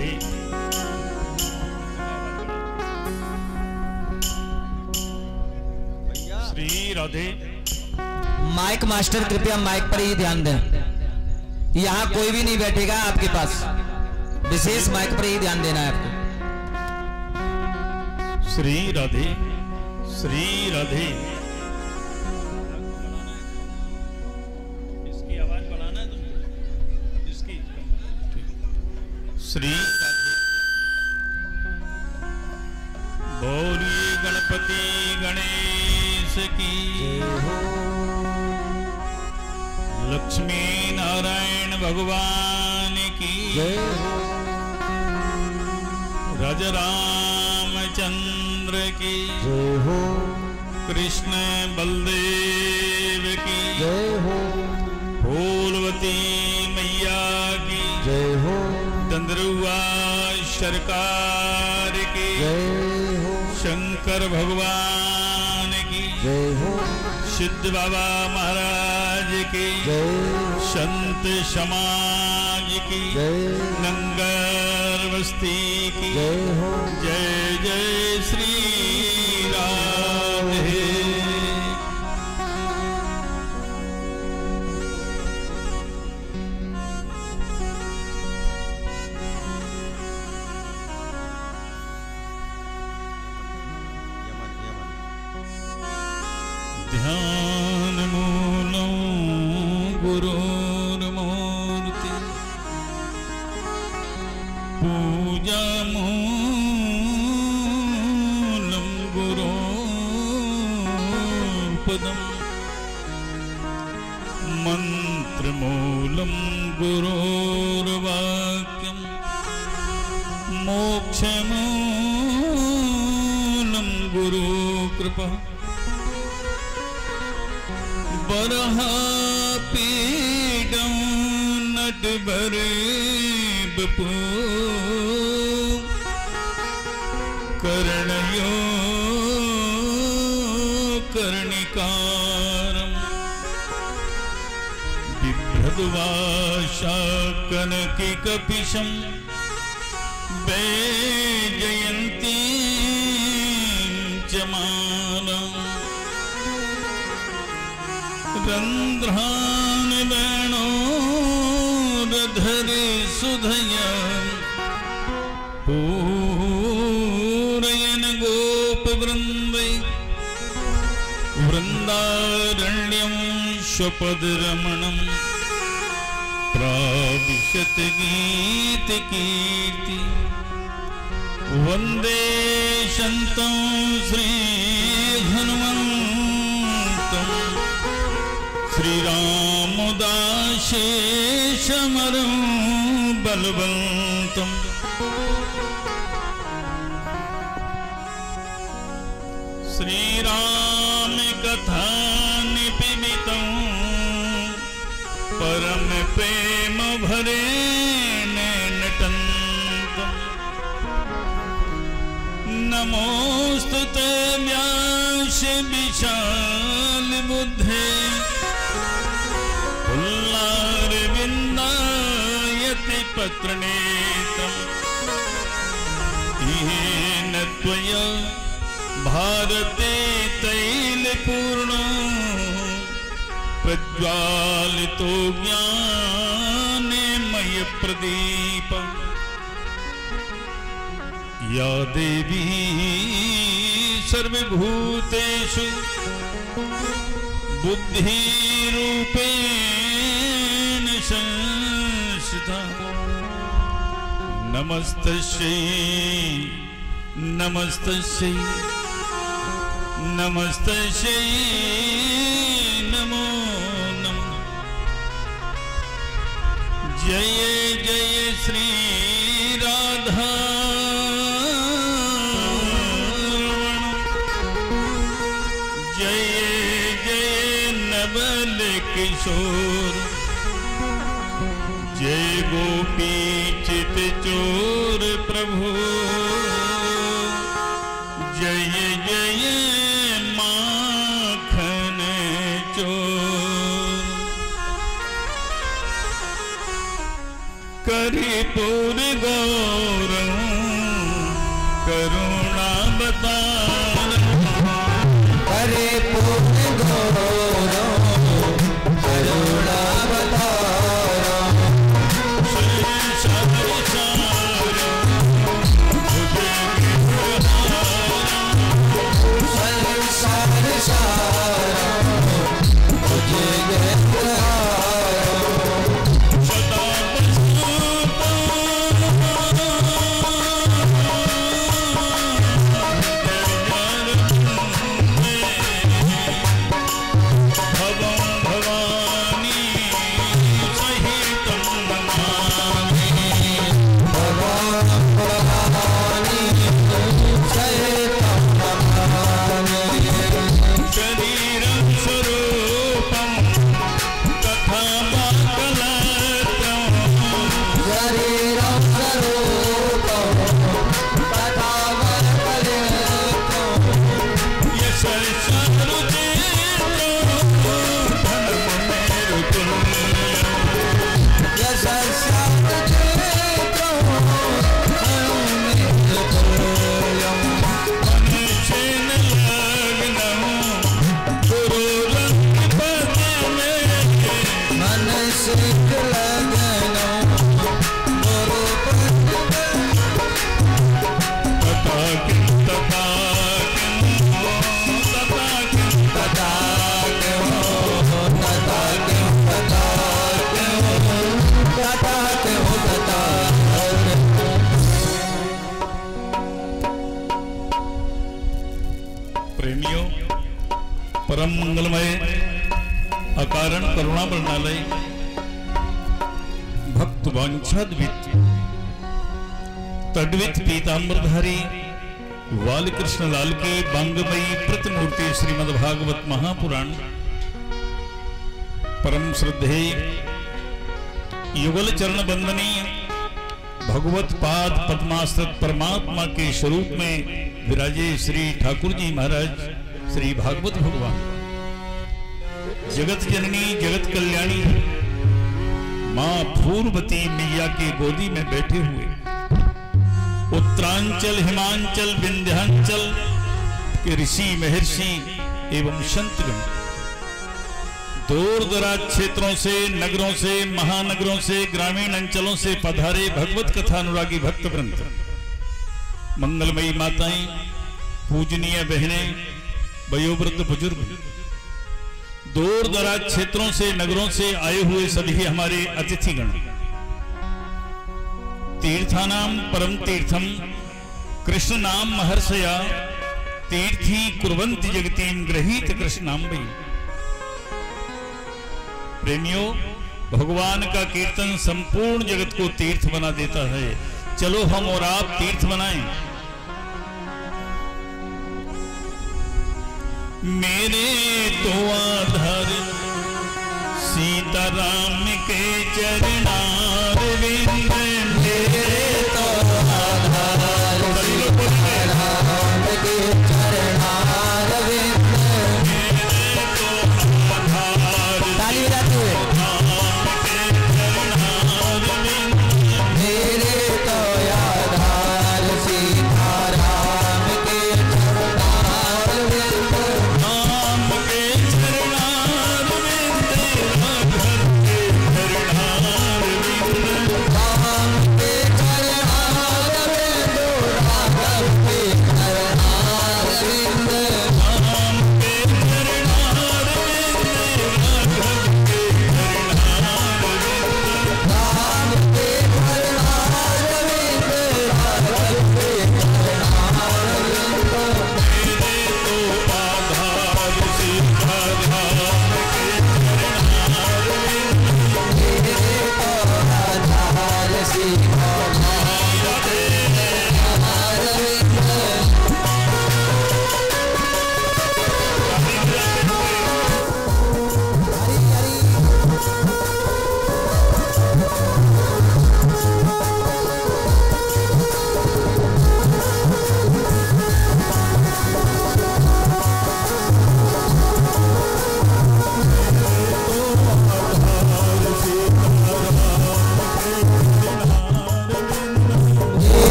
Radhe. Shri Radhe. Mic master कृपया mic पर ही ध्यान दें, यहाँ कोई भी नहीं बैठेगा आपके पास, विशेष माइक पर ही ध्यान देना है आपको। श्री राधे, श्री राधे। इसकी आवाज बढ़ाना है तुमको, इसकी। श्री राधे। बोलिए गणपति गणेश की, लक्ष्मी नारायण भगवान की, राजरामचंद्र की, कृष्ण बलदेव की, फूलवती मैया की, चंद्रुआ सरकार की, शंकर भगवान की, सिद्ध बाबा महाराज की, संत समाज की, नंगर बस्ती की, जय जय श्री राधे। ध्यान मूलं गुरुर्मूर्ति, पूजा मूलं गुरुपदम्, मंत्रमूलं गुरुर्वाक्यम्, मोक्षमूलं गुरुकृपा, बरहापीडं नटबरे बपू, कर्णयो कर्णिकारं, बिभ्रद्वाशा कनकिकपिशं, वैजयन्तीं च मानम्, रंध्रान वेणोरधरे सुधया, पूरयन गोपवृन्दै, वृन्दारण्यं स्वपदरमणं, प्राविशत गीतकीर्ति, वन्दे शन्तं श्रीहनुमन्तं, श्रीरामदासेशमरं बलवन्तं, श्रीराम कथा निपिबितं, परम प्रेम भरे नटन्तं, नमोस्तुते व्यास विशाल बुद्धे, पुल्लारविन्दायति पत्रनेत्रम्, येन त्वया भारते तैलपूर्णो, प्रज्वालितो ज्ञानमय प्रदीप, या देवी सर्वभूतेषु बुद्धिरूपेण संस्थिता, नमस्तस्यै नमस्तस्यै नमस्तस्यै नमो नमः। जय जय श्री राधा, जय जय नवल किशोर, जय गोपी चित चोर प्रभु, जय जय माखन चोर। करिपुर गौरव करुणा बतार करिपुर गौरव करुणा बतार संसार परम मंगलमय अकारण करुणा वर्णालय भक्त वांछाद्वित तद्वित पीतांबरधारी बालकृष्ण लाल की बांगमयी प्रतिमूर्ति श्रीमद्भागवत महापुराण परम श्रद्धेय युगल चरण बंदनी भगवत पाद पद्माश्रित परमात्मा के स्वरूप में विराजे श्री ठाकुर जी महाराज श्री भागवत भगवान जगत जननी जगत कल्याणी मां पूर्वती मैया के गोदी में बैठे हुए उत्तरांचल हिमांचल विंध्याचल के ऋषि महर्षि एवं संतगण दूर दराज क्षेत्रों से नगरों से महानगरों से ग्रामीण अंचलों से पधारे भगवत कथा अनुरागी भक्त वृंद मंगलमयी माताएं पूजनीय बहनें वयोवृद्ध बुजुर्ग दूर दराज क्षेत्रों से नगरों से आए हुए सभी हमारे अतिथिगण तीर्थानाम परम तीर्थम कृष्ण नाम महर्षया तीर्थी कुर्वन्ति जगतीम गृहीत कृष्णाम्बई। प्रेमियों, भगवान का कीर्तन संपूर्ण जगत को तीर्थ बना देता है। चलो हम और आप तीर्थ बनाएं। मेरे तो आधार सीताराम के चरणारविंद मेरे तो आधार सीताराम के चरणारविंद मेरे तो आधार ताली बजाते मेरे तो आधार सीताराम के चरणारविंद राम के चरणारविंद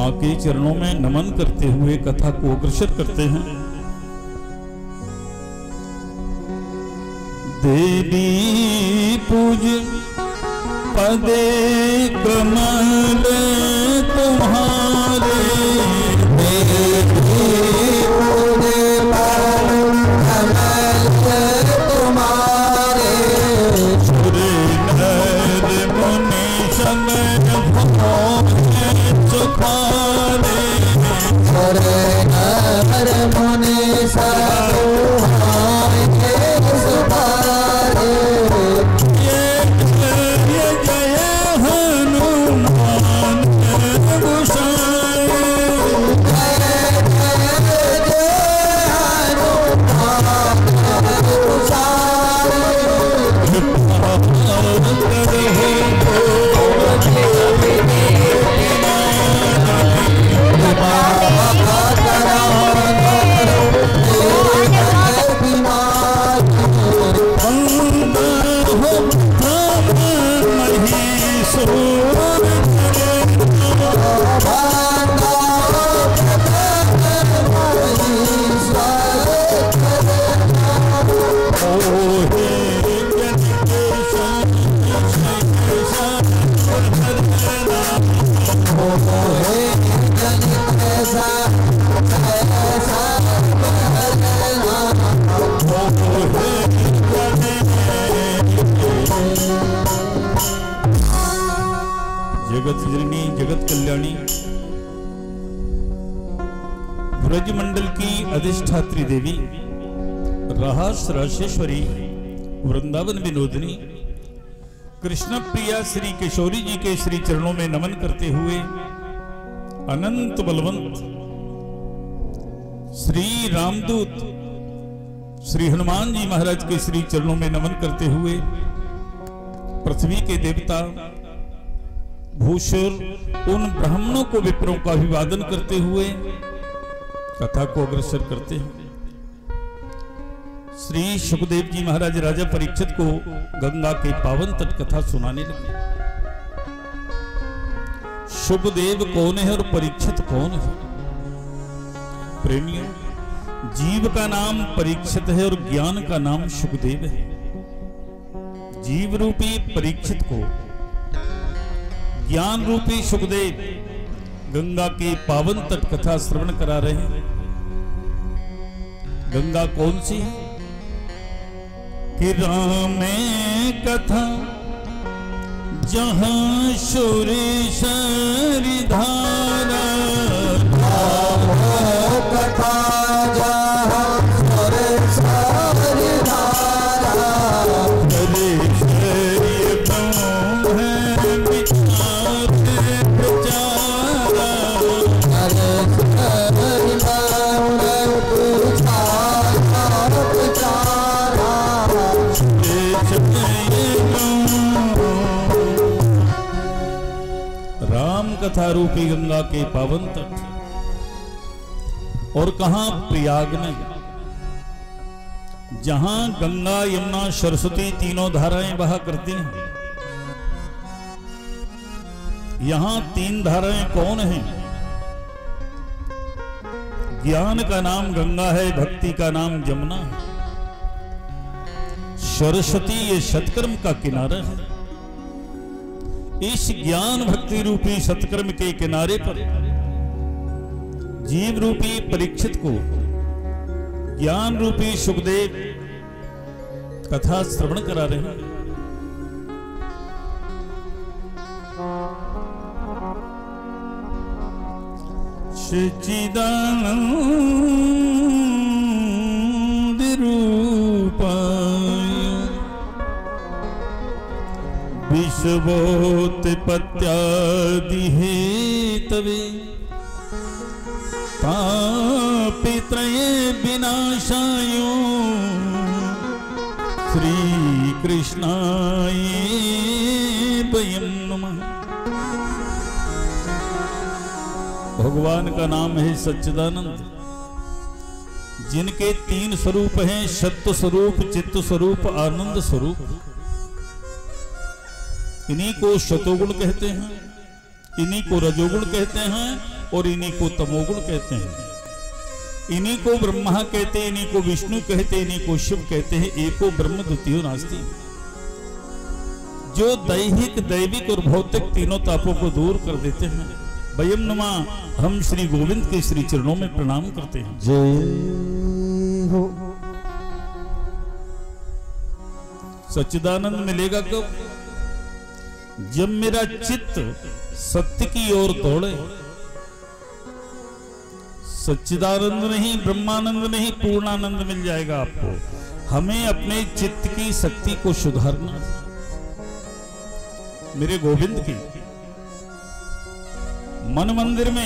मां के चरणों में नमन करते हुए कथा को अग्रसर करते हैं। देवी पूज पदे कमल तुम्हारे, देवी पूज पद कमल तुम्हारे, सुर नर मुनि सन सुखारे, सुर नर मुनि सन सुखारे, ये जय हनुमान गोसाई, जय जय जय हनुमान गोसाई, जगत जननी जगत कल्याणी ब्रज मंडल की अधिष्ठात्री देवी राहास राशेश्वरी वृंदावन विनोदिनी कृष्ण प्रिया श्री किशोरी जी के श्री चरणों में नमन करते हुए अनंत बलवंत श्री रामदूत श्री हनुमान जी महाराज के श्री चरणों में नमन करते हुए पृथ्वी के देवता भूषुर उन ब्राह्मणों को विप्रों का अभिवादन करते हुए कथा को अग्रसर करते हैं। श्री सुखदेव जी महाराज राजा परीक्षित को गंगा के पावन तट कथा सुनाने लगे। सुखदेव कौन है और परीक्षित कौन है? प्रेमियों, जीव का नाम परीक्षित है और ज्ञान का नाम सुखदेव है। जीव रूपी परीक्षित को ज्ञान रूपी सुखदेव गंगा के पावन तट कथा श्रवण करा रहे हैं। गंगा कौन सी है? कि राम कथा जहां सुरेश्वरी धारा, कथा जहां सुरेश्वरी धारा, कथा रूपी गंगा के पावन तट और कहां प्रयाग में, जहां गंगा यमुना सरस्वती तीनों धाराएं बहा करती हैं। यहां तीन धाराएं कौन हैं? ज्ञान का नाम गंगा है, भक्ति का नाम जमुना है, सरस्वती ये सत्कर्म का किनारा है। इस ज्ञान भक्ति रूपी सत्कर्म के किनारे पर जीव रूपी परीक्षित को ज्ञान रूपी सुखदेव कथा श्रवण करा रहे हैं। सच्चिदानंद रूपाय विश्वोत्पत्त्यादि हेतवे तापत्रये विनाशाय श्री कृष्णाय वयं नमः। भगवान का नाम है सच्चिदानंद, जिनके तीन स्वरूप हैं, सत्य स्वरूप, चित्त स्वरूप, आनंद स्वरूप। इन्हीं को शतोगुण कहते हैं, इन्हीं को रजोगुण कहते हैं और इन्हीं को तमोगुण कहते हैं। इन्हीं को ब्रह्मा कहते हैं, इन्हीं को विष्णु कहते हैं, इन्हीं को शिव कहते हैं। एको ब्रह्म द्वितीयो नास्ति। जो दैहिक, दैविक और भौतिक तीनों तापों को दूर कर देते हैं। वयम नमः, हम श्री गोविंद के श्री चरणों में प्रणाम करते हैं। जय हो। सच्चिदानंद मिलेगा कब? जब मेरा चित्त सत्य की ओर दौड़े। सच्चिदानंद नहीं, ब्रह्मानंद नहीं, पूर्णानंद मिल जाएगा आपको। हमें अपने चित्त की शक्ति को सुधारना। मेरे गोविंद की मन मंदिर में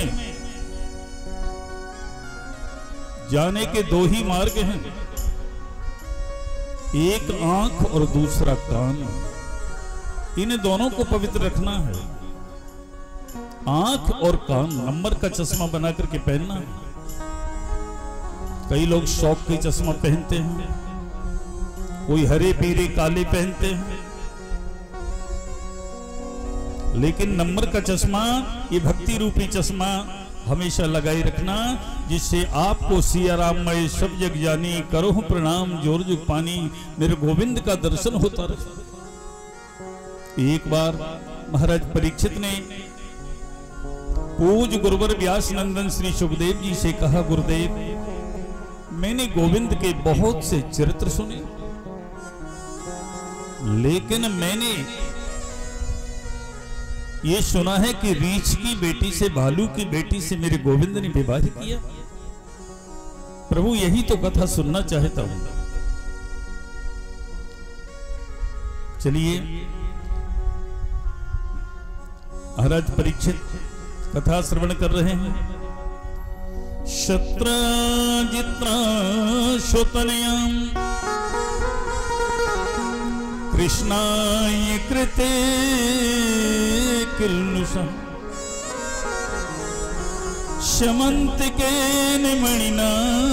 जाने के दो ही मार्ग हैं, एक आंख और दूसरा कान। इन दोनों को पवित्र रखना है। आंख और कान नंबर का चश्मा बना करके पहनना है। कई लोग शौक के चश्मा पहनते हैं, कोई हरे पीले काले पहनते हैं, लेकिन नंबर का चश्मा, ये भक्ति रूपी चश्मा हमेशा लगाए रखना, जिससे आपको सिया राम मैं सब जग जानी, करो प्रणाम जोर जुग पानी, मेरे गोविंद का दर्शन होता रहे। एक बार महाराज परीक्षित ने पूज गुरुवर व्यास नंदन श्री सुखदेव जी से कहा, गुरुदेव मैंने गोविंद के बहुत से चरित्र सुने, लेकिन मैंने ये सुना है कि रीछ की बेटी से, भालू की बेटी से मेरे गोविंद ने विवाह किया। प्रभु यही तो कथा सुनना चाहता हूं। चलिए महाराज परीक्षित कथा श्रवण कर रहे हैं। शत्रजित्र शोतनयम् कृष्णाय कृते किल्नुषम् शमन्तिकेन मणिना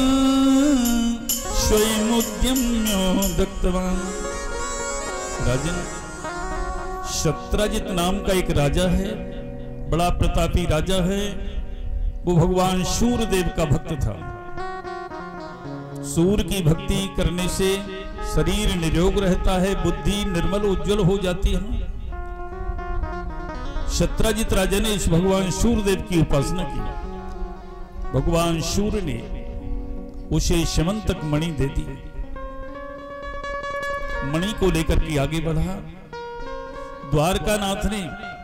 स्वयमुद्यम्यो दत्तवान्। राजन, शत्रजित नाम का एक राजा है, बड़ा प्रतापी राजा है। वो भगवान सूर्यदेव का भक्त था। सूर्य की भक्ति करने से शरीर निरोग रहता है, बुद्धि निर्मल उज्जवल हो जाती है। शत्रजित राजा ने इस भगवान सूर्यदेव की उपासना की। भगवान सूर्य ने उसे शमंतक मणि दे दी। मणि को लेकर के आगे बढ़ा। द्वारकानाथ ने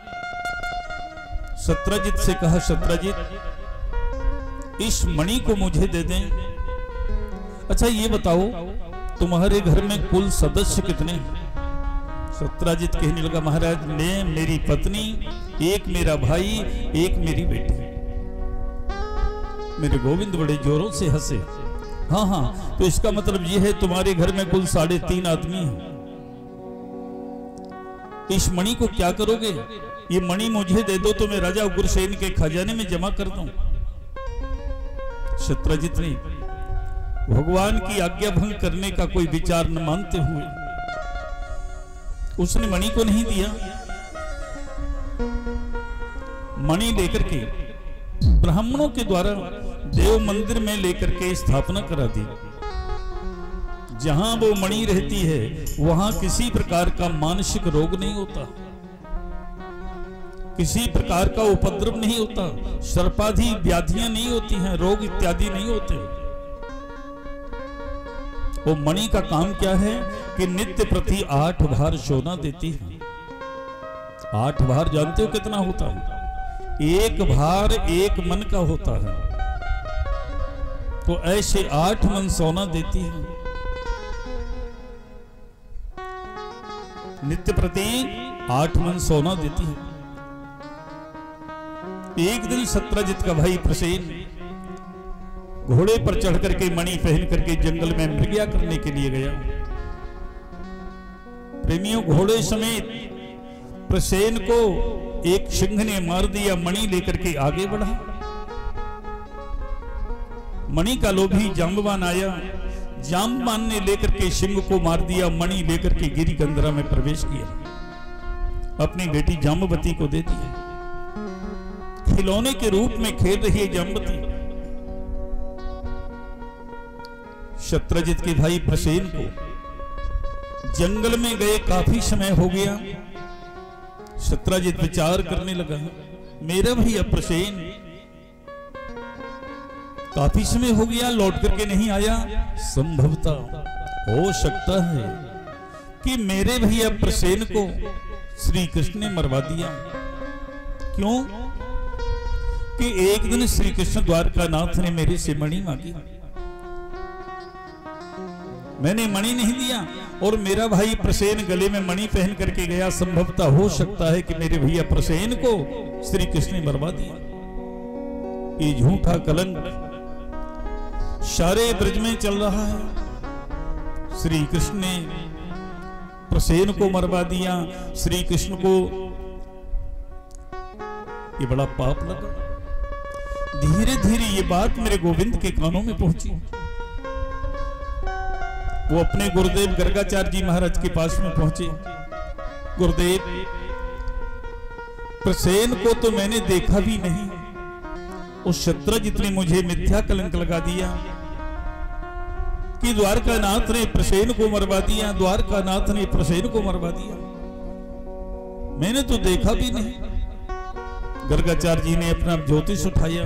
शत्रजित से कहा, शत्रजित इस मणि को मुझे दे दें। अच्छा ये बताओ तुम्हारे घर में कुल सदस्य कितने? शत्रजित कहने लगा, महाराज मैं, मेरी पत्नी, एक मेरा भाई, एक मेरी बेटी। मेरे गोविंद बड़े जोरों से हंसे। हाँ हाँ, तो इसका मतलब ये है तुम्हारे घर में कुल 3.5 आदमी हैं। इस मणि को क्या करोगे? ये मणि मुझे दे दो तो मैं राजा उग्रसेन के खजाने में जमा कर दूं। शत्रजित ने भगवान की आज्ञा भंग करने का कोई विचार न मानते हुए उसने मणि को नहीं दिया। मणि लेकर के ब्राह्मणों के द्वारा देव मंदिर में लेकर के स्थापना करा दी। जहां वो मणि रहती है वहां किसी प्रकार का मानसिक रोग नहीं होता, किसी प्रकार का उपद्रव नहीं होता, सर्पाधि व्याधियां नहीं होती हैं, रोग इत्यादि नहीं होते। वो मणि का काम क्या है कि नित्य प्रति 8 भार सोना देती है। 8 भार जानते हो कितना होता है? 1 भार 1 मन का होता है। तो ऐसे 8 मन सोना देती है। नित्य प्रति 8 मन सोना देती है। एक दिन शत्रजित का भाई प्रसेन घोड़े पर चढ़ करके मणि पहन करके जंगल में मृगया करने के लिए गया। प्रेमियों, घोड़े समेत प्रसेन को एक सिंह ने मार दिया। मणि लेकर के आगे बढ़ा। मणि का लोभी जांबवान आया। जांबवान ने लेकर के सिंह को मार दिया। मणि लेकर के गिरी गंधरा में प्रवेश किया। अपनी बेटी जांबवती को दे दिया। खिलौने के रूप में खेल रही है जाम्बती। शत्रजित के भाई प्रसेन को जंगल में गए काफी समय हो गया। शत्रजित विचार करने लगा, मेरा भैया प्रसेन काफी समय हो गया लौट करके नहीं आया। संभवतः हो सकता है कि मेरे भैया प्रसेन को श्री कृष्ण ने मरवा दिया। क्यों? कि एक दिन श्री कृष्ण द्वारकानाथ ने मेरे से मणि मांगी, मैंने मणि नहीं दिया और मेरा भाई प्रसेन गले में मणि पहन करके गया। संभवतः हो सकता है कि मेरे भैया प्रसेन को श्री कृष्ण ने मरवा दिया। ये झूठा कलंक सारे ब्रज में चल रहा है। श्री कृष्ण ने प्रसेन को मरवा दिया, श्री कृष्ण को ये बड़ा पाप लगा। धीरे धीरे ये बात मेरे गोविंद के कानों में पहुंची। वो अपने गुरुदेव गर्गाचार्य जी महाराज के पास में पहुंचे। गुरुदेव, प्रसेन को तो मैंने देखा भी नहीं, उस शत्रजित ने मुझे मिथ्या कलंक लगा दिया कि द्वारकानाथ ने प्रसेन को मरवा दिया, द्वारकानाथ ने प्रसेन को मरवा दिया, मैंने तो देखा भी नहीं। गर्गाचार्य जी ने अपना ज्योतिष उठाया,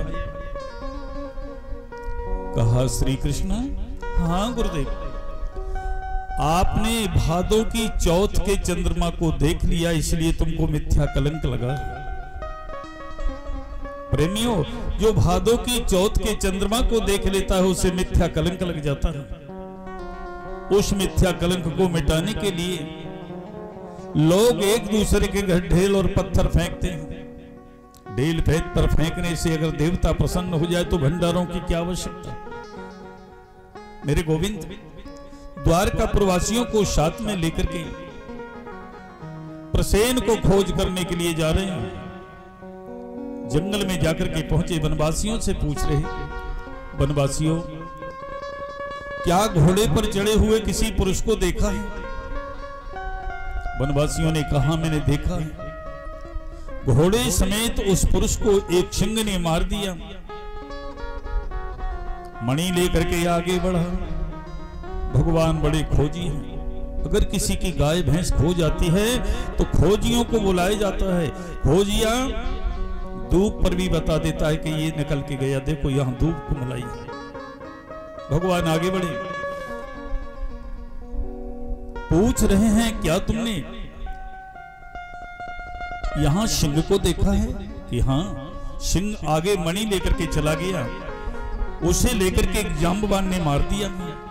कहा श्री कृष्ण, हाँ गुरुदेव, आपने भादों की चौथ के चंद्रमा को देख लिया इसलिए तुमको मिथ्या कलंक लगा। प्रेमियों, जो भादों की चौथ के चंद्रमा को देख लेता है उसे मिथ्या कलंक लग जाता है। उस मिथ्या कलंक को मिटाने के लिए लोग एक दूसरे के घर ढेल और पत्थर फेंकते हैं। ढेल पत्थर फेंकने से अगर देवता प्रसन्न हो जाए तो भंडारों की क्या आवश्यकता। मेरे गोविंद द्वारका प्रवासियों को साथ में लेकर के प्रसेन को खोज करने के लिए जा रहे हैं। जंगल में जाकर के पहुंचे, वनवासियों से पूछ रहे, वनवासियों क्या घोड़े पर चढ़े हुए किसी पुरुष को देखा है? वनवासियों ने कहा, मैंने देखा है। घोड़े समेत उस पुरुष को एक सिंह ने मार दिया। मणि लेकर के आगे बढ़ा। भगवान बड़े खोजी हैं। अगर किसी की गाय भैंस खो जाती है तो खोजियों को बुलाया जाता है। खोजिया धूप पर भी बता देता है कि ये निकल के गया, देखो यहां धूप को मलाई है। भगवान आगे बढ़े, पूछ रहे हैं क्या तुमने यहां सिंह को देखा है? कि हां, सिंह आगे मणि लेकर के चला गया, उसे लेकर के एक जांबवान ने मार दिया।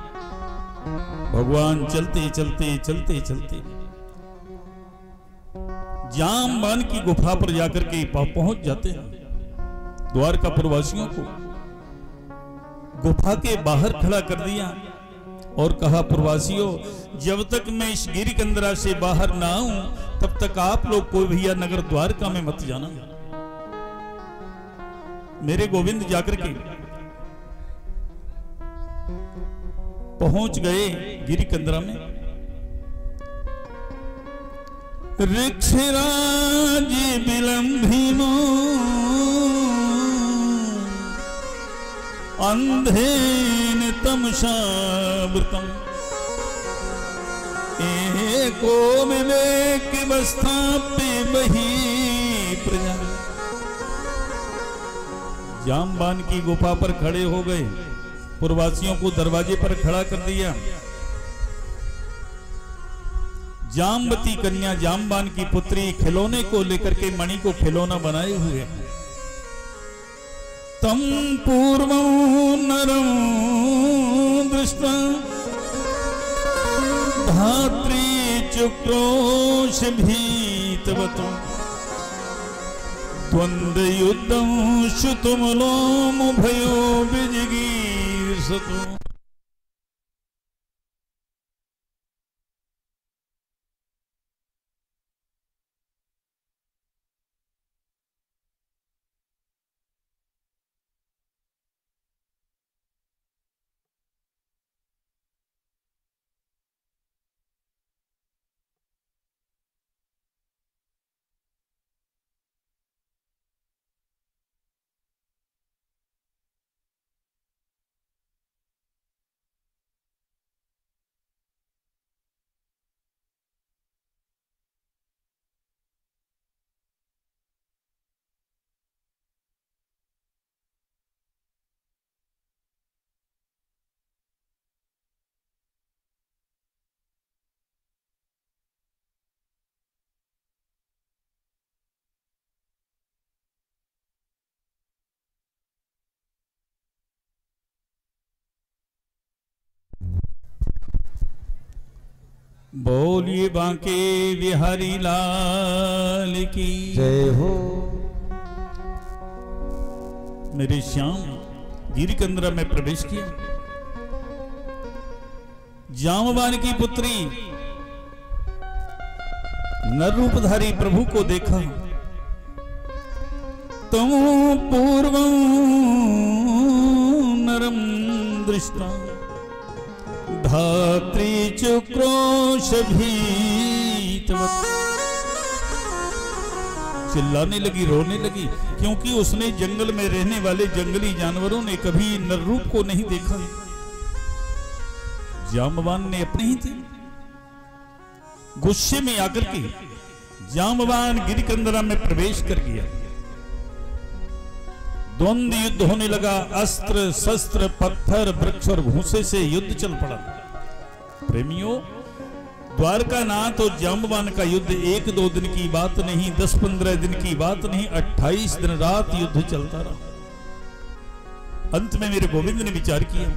भगवान चलते चलते चलते चलते जामबान की गुफा पर जाकर के पहुंच जाते हैं। द्वारका प्रवासियों को गुफा के बाहर खड़ा कर दिया और कहा, प्रवासियों, जब तक मैं इस गिरिकंदरा से बाहर ना आऊं तब तक आप लोग कोई भैया नगर द्वारका में मत जाना। मेरे गोविंद जाकर के पहुंच गए गिरिकंदरा में। ऋक्षराज विलंभिनो अंधेन तमसावृतम् एको विवेक स्थाप्य वही प्रजा। जामबान की गुफा पर खड़े हो गए, प्रवासियों को दरवाजे पर खड़ा कर दिया। जामवती कन्या जामबान की पुत्री खिलौने को लेकर के मणि को खिलौना बनाए हुए। तम पूर्व नरम दृष्टा धात्री चुक्रोश भीतवतु द्वंद्व युद्धं शुतुमलोम भयो विजिगीषतु। बोलिए बांके बिहारी लाल की जय हो। मेरे श्याम गिरिकंदरा में प्रवेश किया। जामवान की पुत्री नर रूपधारी प्रभु को देखा। तुम पूर्व नरम दृष्टा धात्री चुक्रोश भीतवत। चिल्लाने लगी, रोने लगी, क्योंकि उसने जंगल में रहने वाले जंगली जानवरों ने कभी नर रूप को नहीं देखा। जामवान ने अपने ही थे। गुस्से में आकर के जामवान गिरिकंदरा में प्रवेश कर गया। द्वंद्व युद्ध होने लगा। अस्त्र शस्त्र पत्थर वृक्ष और भूसे से युद्ध चल पड़ा। प्रेमियों, द्वारका नाथ और जामवान का युद्ध 1-2 दिन की बात नहीं, 10-15 दिन की बात नहीं, 28 दिन रात युद्ध चलता रहा। अंत में मेरे गोविंद ने विचार किया,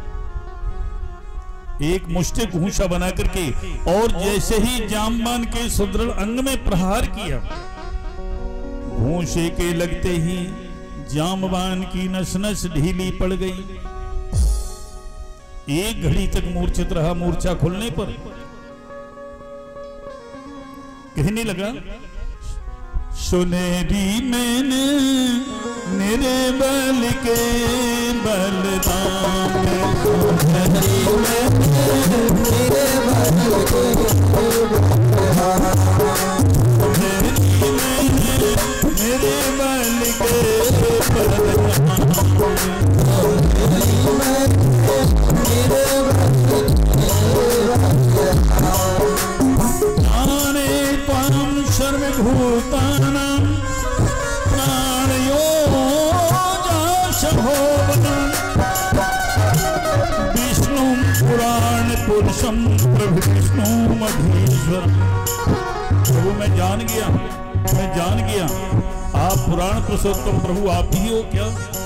एक मुष्टि घूंसा बना करके और जैसे ही जामवान के सुदृढ़ अंग में प्रहार किया, घूंसे के लगते ही जामवान की नस नस ढीली पड़ गई। एक घड़ी तक मूर्छित रहा। मूर्छा खुलने पर कहने लगा, सुनेरी मैंने मेरे बल के बलदान, मेरे बल के जाने त्वां सर्वभूतानां प्राणयो जाशभोवनं विष्णु पुराण पुरुषम प्रभु मधीश्वर। प्रभु मैं जान गया आप पुराण पुरुषोत्तम प्रभु आप ही हो। क्या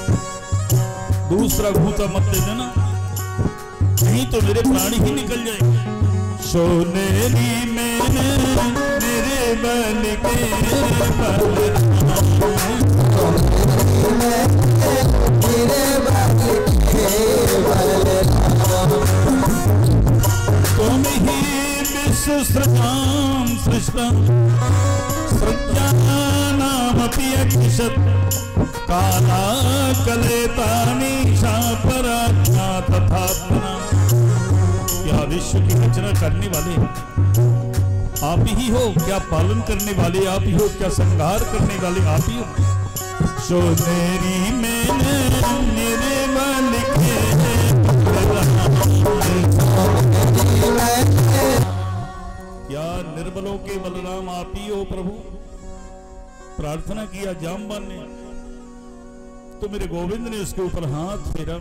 दूसरा घूंसा मत दे देना, नहीं तो मेरे प्राण ही निकल जाएंगे। सोनेरी मैंने मेरे बल के तुम ही विश्व सृजां सृष्टं सृज्यानामपि अक्षत काला कलेतानीशा पराज्ञा तथात्मना। क्या विश्व की रचना करने वाले आप ही हो? क्या पालन करने वाले आप ही हो? क्या संहार करने वाले आप ही हो? सोनेरी मैंने मेरे बल के क्या निर्बलों के बलराम आप ही हो प्रभु? प्रार्थना किया जामवान ने, तो मेरे गोविंद ने उसके ऊपर हाथ फेरा।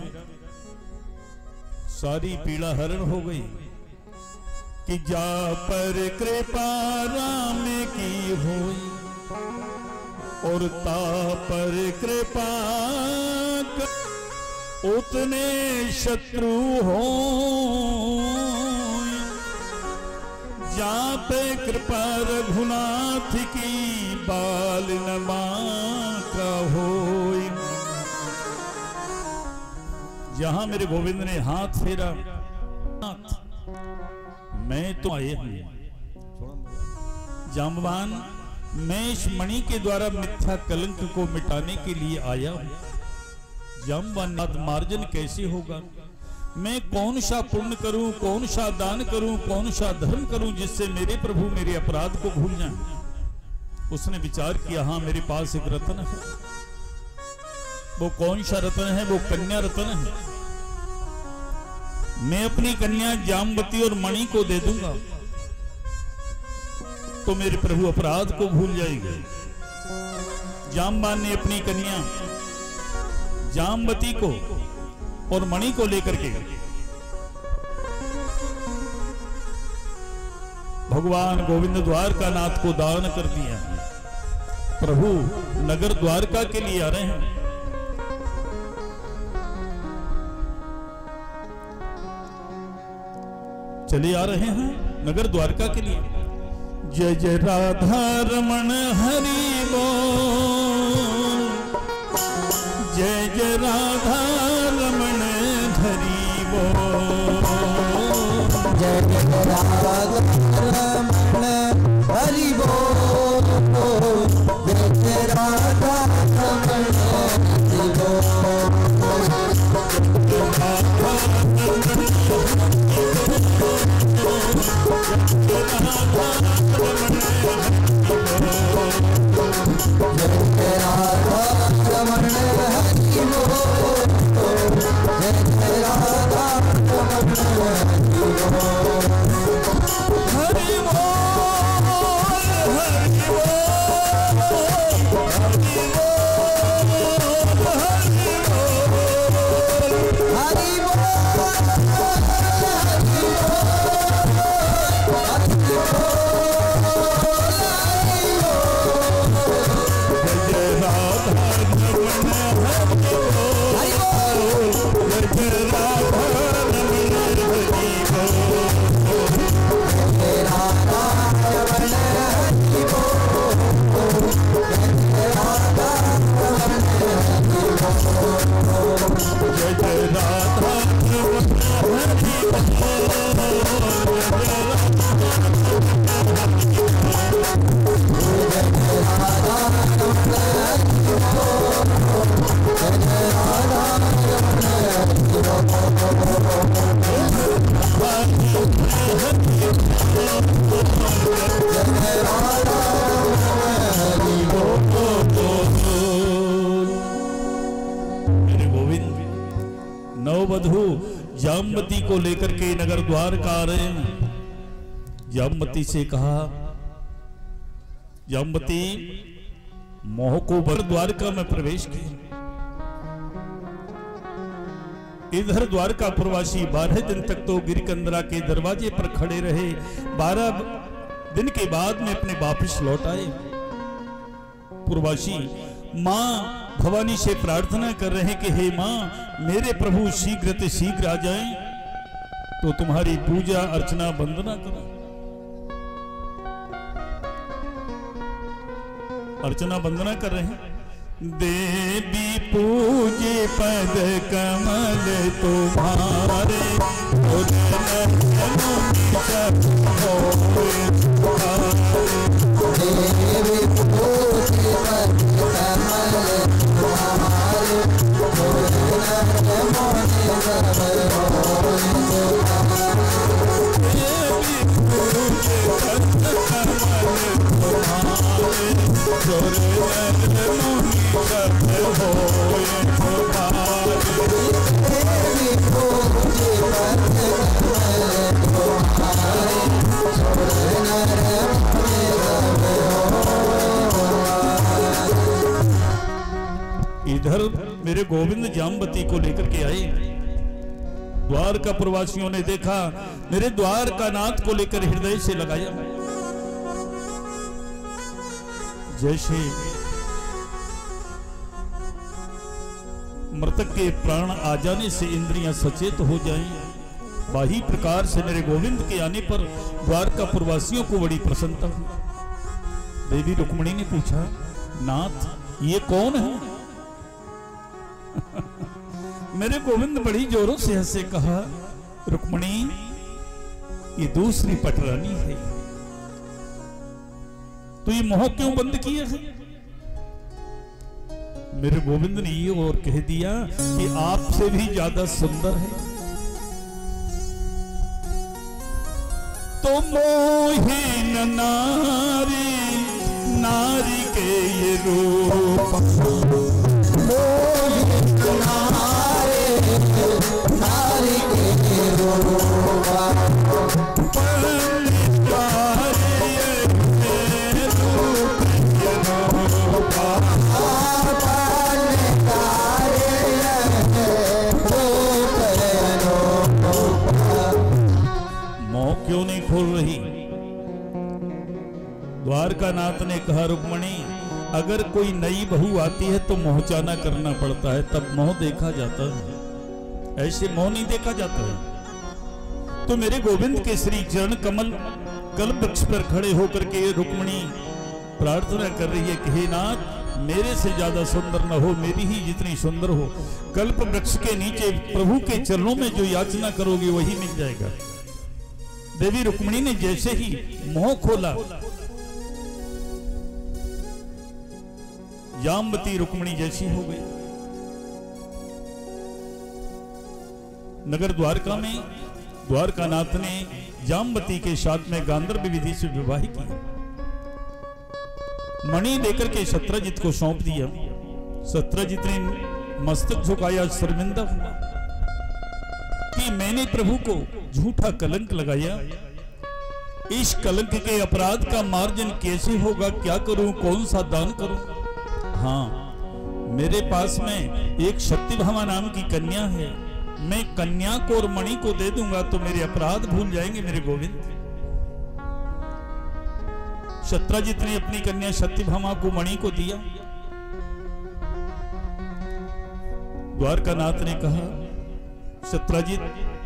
सारी पीड़ा हरण हो गई कि जा पर कृपा राम की होई और ता पर कृपा उतने शत्रु हो। जा पे कृपा रघुनाथ की बाल नमा का होई। जहां मेरे गोविंद ने हाथ फेरा, मैं तो आए हूं जामवान, मैं इस मणि के द्वारा मिथ्या कलंक को मिटाने के लिए आया हूं। जामवान मार्जन कैसे होगा? मैं कौन सा पुण्य करूं, कौन सा दान करूं, कौन सा धर्म करूं जिससे मेरे प्रभु मेरे अपराध को भूल जाएं? उसने विचार किया, हाँ मेरे पास एक रत्न है। वो कौन सा रत्न है? वो कन्या रत्न है। मैं अपनी कन्या जामवती और मणि को दे दूंगा तो मेरे प्रभु अपराध को भूल जाएंगे। जामवान ने अपनी कन्या जामवती को और मणि को लेकर के भगवान गोविंद द्वारका नाथ को दान कर दिया। प्रभु नगर द्वारका के लिए आ रहे हैं। चले आ रहे हैं नगर द्वारका के लिए। जय जय राधा रमण हरि बोल, जय जय राधा रमण हरि बोल, जय जय राधा रमण हरि बोल, जय जय राधा रमण हरि बोल, नववधू जामवती को लेकर के नगर द्वारका आ रहे हैं। जामवती से कहा, जामवती मोह को भर द्वारका में प्रवेश किया। इधर द्वारका प्रवासी 12 दिन तक तो गिरिकंदरा के दरवाजे पर खड़े रहे। 12 दिन के बाद में अपने वापिस लौट आए। पूर्वासी मां भवानी से प्रार्थना कर रहे हैं कि हे मां, मेरे प्रभु शीघ्र से शीघ्र आ जाएं तो तुम्हारी पूजा अर्चना वंदना करो। अर्चना वंदना कर रहे हैं। देवी पूजे पद कमल तुम्हारे, देवी पूजे पद कमल तुम्हारे, इधर मेरे गोविंद जामवती को लेकर के आए। द्वारका प्रवासियों ने देखा, मेरे द्वारका नाथ को लेकर हृदय से लगाया। जैसे मृतक के प्राण आ जाने से इंद्रियां सचेत हो जाएं, वही प्रकार से मेरे गोविंद के आने पर द्वारका प्रवासियों को बड़ी प्रसन्नता हुई। देवी रुक्मिणी ने पूछा, नाथ ये कौन है? मेरे गोविंद बड़ी जोरों से हंसे, कहा, रुक्मिणी ये दूसरी पटरानी है। तो ये मोह क्यों बंद किए है? मेरे गोविंद ने ये और कह दिया कि आपसे भी ज्यादा सुंदर है। तो मोहिन नारी, नारी के ये रूप, मोहिन नारी, नारी के रूप, क्यों नहीं खोल रही? द्वारका नाथ ने कहा, रुक्मिणी अगर कोई नई बहू आती है तो मोहचाना करना पड़ता है, तब मोह देखा जाता है, ऐसे मोह नहीं देखा जाता है। तो मेरे गोविंद के श्री चरण कमल कल्प वृक्ष पर खड़े होकर के रुक्मिणी प्रार्थना कर रही है कि हे नाथ, मेरे से ज्यादा सुंदर न हो, मेरी ही जितनी सुंदर हो। कल्प वृक्ष के नीचे प्रभु के चरणों में जो याचना करोगे वही मिल जाएगा। देवी रुक्मिणी ने जैसे ही मुंह खोला, जामवती रुक्मिणी जैसी हो गई। नगर द्वारका में द्वारकानाथ ने जामवती के साथ में गांधर्व विधि से विवाह किया। मणि लेकर के सत्यजित को सौंप दिया। सत्यजित ने मस्तक झुकाया, शर्मिंदा हुआ कि मैंने प्रभु को झूठा कलंक लगाया। इस कलंक के अपराध का मार्जन कैसे होगा? क्या करूं? कौन सा दान करूं? हाँ, मेरे पास में एक सत्यभामा नाम की कन्या है। मैं कन्या को और मणि को दे दूंगा तो मेरे अपराध भूल जाएंगे मेरे गोविंद। सत्यजित ने अपनी कन्या सत्यभामा को मणि को दिया। द्वारकानाथ ने कहा, सत्यजित,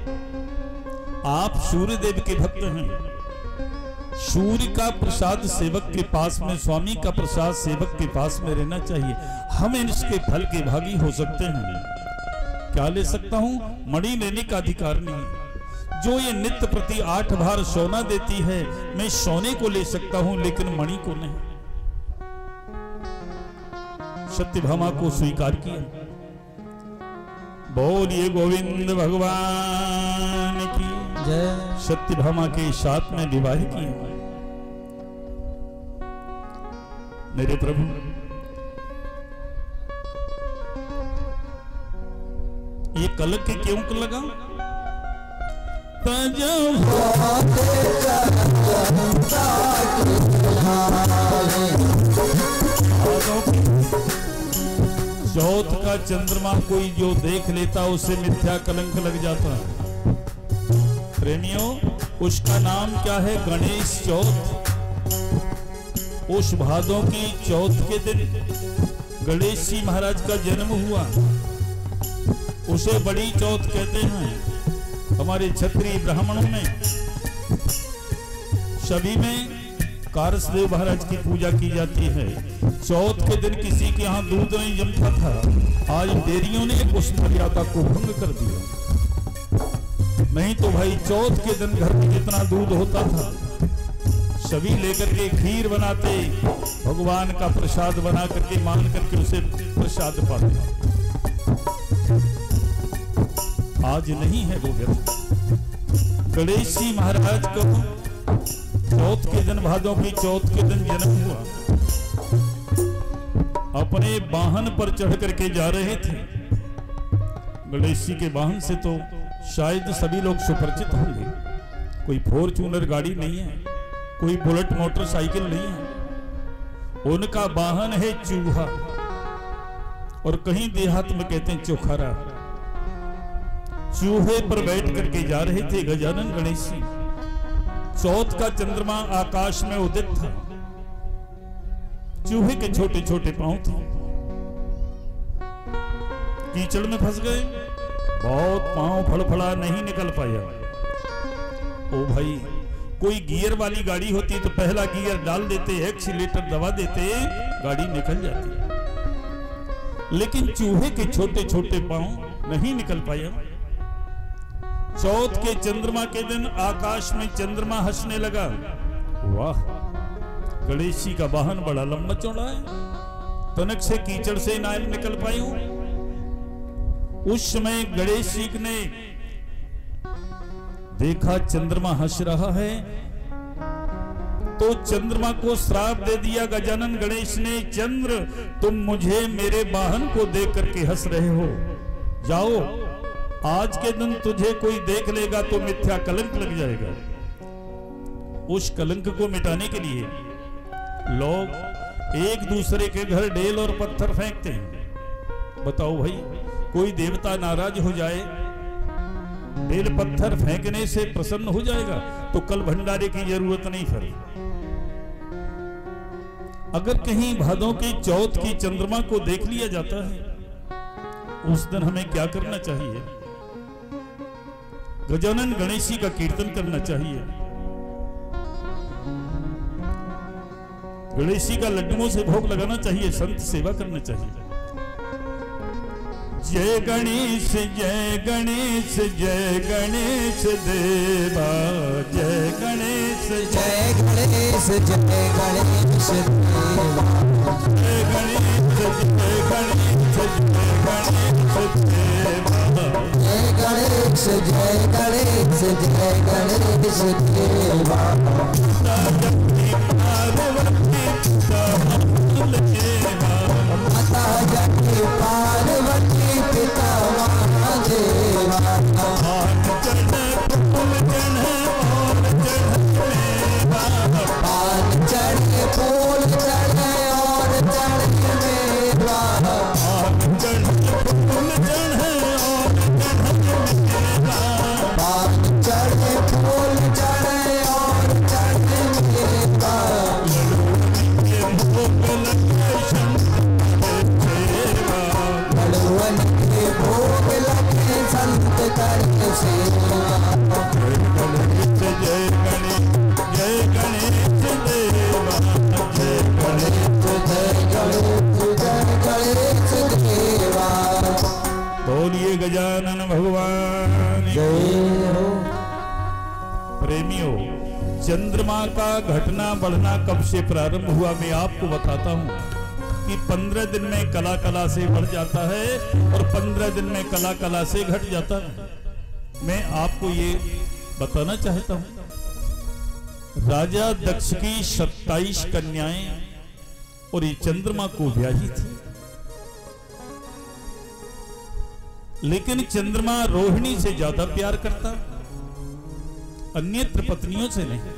आप सूर्यदेव के भक्त हैं। सूर्य का प्रसाद सेवक के पास में, स्वामी का प्रसाद सेवक के पास में रहना चाहिए। हम इसके फल के भागी हो सकते हैं। क्या ले सकता हूं? मणि लेने का अधिकार नहीं। जो ये नित्य प्रति 8 भार सोना देती है, मैं सोने को ले सकता हूं, लेकिन मणि को नहीं। सत्यभामा को स्वीकार किया। बोलिए गोविंद भगवान की जय। सत्यभामा के साथ में विवाह किया। मेरे प्रभु, ये कलंक क्यों लगा? चौथ का चंद्रमा कोई जो देख लेता उसे मिथ्या कलंक लग जाता। प्रेमियों, उसका नाम क्या है? गणेश चौथ। उस भादों की चौथ के दिन गणेश जी महाराज का जन्म हुआ। उसे बड़ी चौथ कहते हैं। हमारे क्षत्रिय ब्राह्मणों में सभी में कारसदेव महाराज की पूजा की जाती है। चौथ के दिन किसी के यहाँ दूध नहीं जमता था। आज डेयरियों ने उस मर्यादा को भंग कर दिया। नहीं तो भाई चौथ के दिन घर में जितना दूध होता था सभी लेकर के खीर बनाते, भगवान का प्रसाद बना करके मान करके उसे प्रसाद पाते। आज नहीं है वो व्यवस्था। गणेश जी महाराज को चौथ के दिन, भादों की चौथ के दिन जन्म हुआ। अपने वाहन पर चढ़ करके जा रहे थे। गणेश जी के वाहन से तो शायद सभी लोग सुपरिचित होंगे। कोई फॉर्च्यूनर गाड़ी नहीं है, कोई बुलेट मोटरसाइकिल नहीं है। उनका वाहन है चूहा, और कहीं देहात में कहते हैं चोखारा। चूहे पर बैठ करके जा रहे थे गजानन गणेश जी। चौथ का चंद्रमा आकाश में उदित था। चूहे के छोटे छोटे पांव थे। कीचड़ में फंस गए, बहुत पांव फड़फड़ा, नहीं निकल पाया। ओ भाई, कोई गियर वाली गाड़ी होती तो पहला गियर डाल देते, एक्सीलेटर दबा देते, गाड़ी निकल जाती। लेकिन चूहे के छोटे छोटे पांव नहीं निकल पाया। चौथ के चंद्रमा के दिन आकाश में चंद्रमा हंसने लगा। वाह, गणेश जी का वाहन बड़ा लंबा चौड़ा है, तनक से कीचड़ से ना निकल पाई हूं। उस समय गणेश जी ने देखा चंद्रमा हंस रहा है, तो चंद्रमा को श्राप दे दिया गजानन गणेश ने। चंद्र, तुम मुझे मेरे वाहन को देख करके हंस रहे हो, जाओ, आज के दिन तुझे कोई देख लेगा तो मिथ्या कलंक लग जाएगा। उस कलंक को मिटाने के लिए लोग एक दूसरे के घर ढेल और पत्थर फेंकते हैं। बताओ भाई, कोई देवता नाराज हो जाए, ढेल पत्थर फेंकने से प्रसन्न हो जाएगा तो कल भंडारे की जरूरत नहीं। फिर अगर कहीं भादों की चौथ की चंद्रमा को देख लिया जाता है, उस दिन हमें क्या करना चाहिए? गजानन गणेशी का कीर्तन करना चाहिए, गणेशी का लड्डुओं से भोग लगाना चाहिए, संत सेवा करना चाहिए। जय गणेश जय गणेश जय गणेश देवा, जय गणेश जय गणेश जय गणेश देवा, जय गणेश जय गणेश जय गणेश देवा, जय गणेश जय गणेश जय गणेश देवा। माता जगती पार्वती पिता देवा, पान चढ़े फूल चढ़े और चढ़े मेवा, पान चढ़े फूल चढ़े और चढ़े मेवा, लड़ुअन के भोग लगे संत करे सेवा। जय गणेश जय गणेश देवा, जय गणेश जय गणेश जय गणेश देवा। बोलिए गजानन भगवान जय हो। प्रेमियों, चंद्रमा का घटना बढ़ना कब से प्रारंभ हुआ मैं आपको बताता हूँ कि 15 दिन में कला कला से बढ़ जाता है और 15 दिन में कला कला से घट जाता है। मैं आपको ये बताना चाहता हूँ, राजा दक्ष की 27 कन्याएं और ये चंद्रमा को ब्याही थी, लेकिन चंद्रमा रोहिणी से ज्यादा प्यार करता, अन्यत्र पत्नियों से नहीं।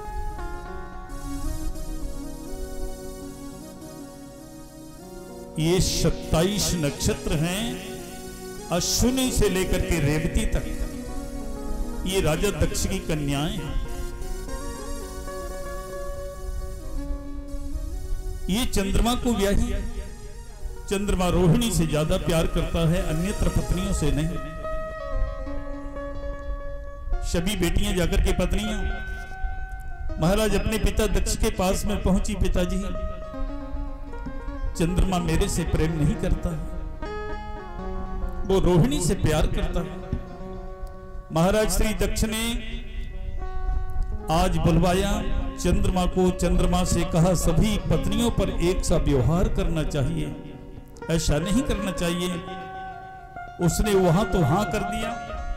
ये 27 नक्षत्र हैं, अश्विनी से लेकर के रेवती तक, ये राजा दक्ष की कन्याएं हैं। ये चंद्रमा को ब्याही, चंद्रमा रोहिणी से ज्यादा प्यार करता है, अन्यत्र पत्नियों से नहीं। सभी बेटियां जाकर के पत्नियां महाराज अपने पिता दक्ष के पास में पहुंची, पिताजी चंद्रमा मेरे से प्रेम नहीं करता, वो रोहिणी से प्यार करता है। महाराज श्री दक्ष ने आज बुलवाया चंद्रमा को, चंद्रमा से कहा सभी पत्नियों पर एक सा व्यवहार करना चाहिए, ऐसा नहीं करना चाहिए। उसने वहां तो हां कर दिया,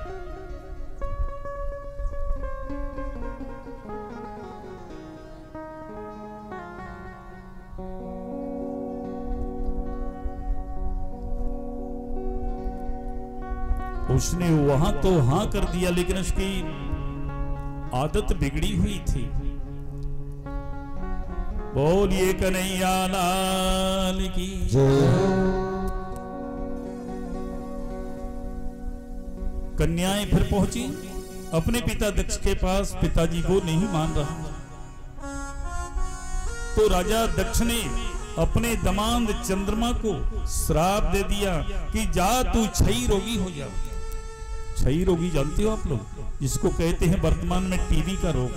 उसने वहां तो हां कर दिया, लेकिन उसकी आदत बिगड़ी हुई थी। बोलिए कन्हैया लाल की जय। कन्याएं फिर पहुंची अपने पिता दक्ष के पास, पिताजी को नहीं मान रहा, तो राजा दक्ष ने अपने दमाद चंद्रमा को श्राप दे दिया कि जा तू क्षयी रोगी हो जा। क्षयी रोगी जानते हो आप लोग, जिसको कहते हैं वर्तमान में टीबी का रोग।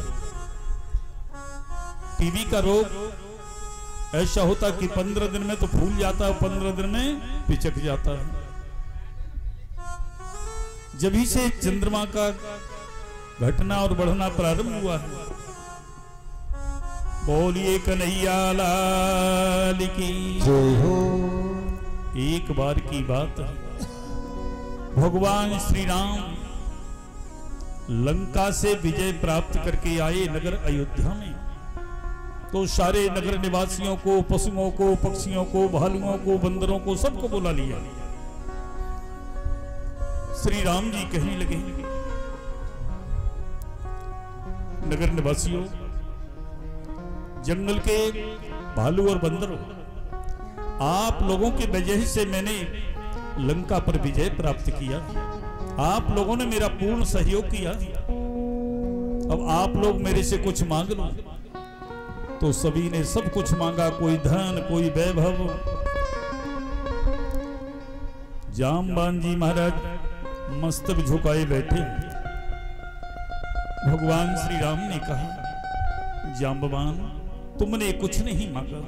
टीबी का रोग ऐसा होता कि 15 दिन में तो फूल जाता है, 15 दिन में पिचक जाता है। जब ही से चंद्रमा का घटना और बढ़ना प्रारंभ हुआ है। बोलिए कन्हैया लाल की जय हो। एक बार की बात है, भगवान श्री राम लंका से विजय प्राप्त करके आए नगर अयोध्या में, तो सारे नगर निवासियों को, पशुओं को, पक्षियों को, भालुओं को, बंदरों को, सबको बुला लिया। श्री राम जी कहने लगे, नगर निवासियों, जंगल के भालू और बंदरों, आप लोगों के वजह से मैंने लंका पर विजय प्राप्त किया, आप लोगों ने मेरा पूर्ण सहयोग किया। अब आप लोग मेरे से कुछ मांग लो। तो सभी ने सब कुछ मांगा, कोई धन, कोई वैभव। जामवान जी महाराज मस्तक झुकाए बैठे, भगवान श्री राम ने कहा, जांबवान तुमने कुछ नहीं मांगा।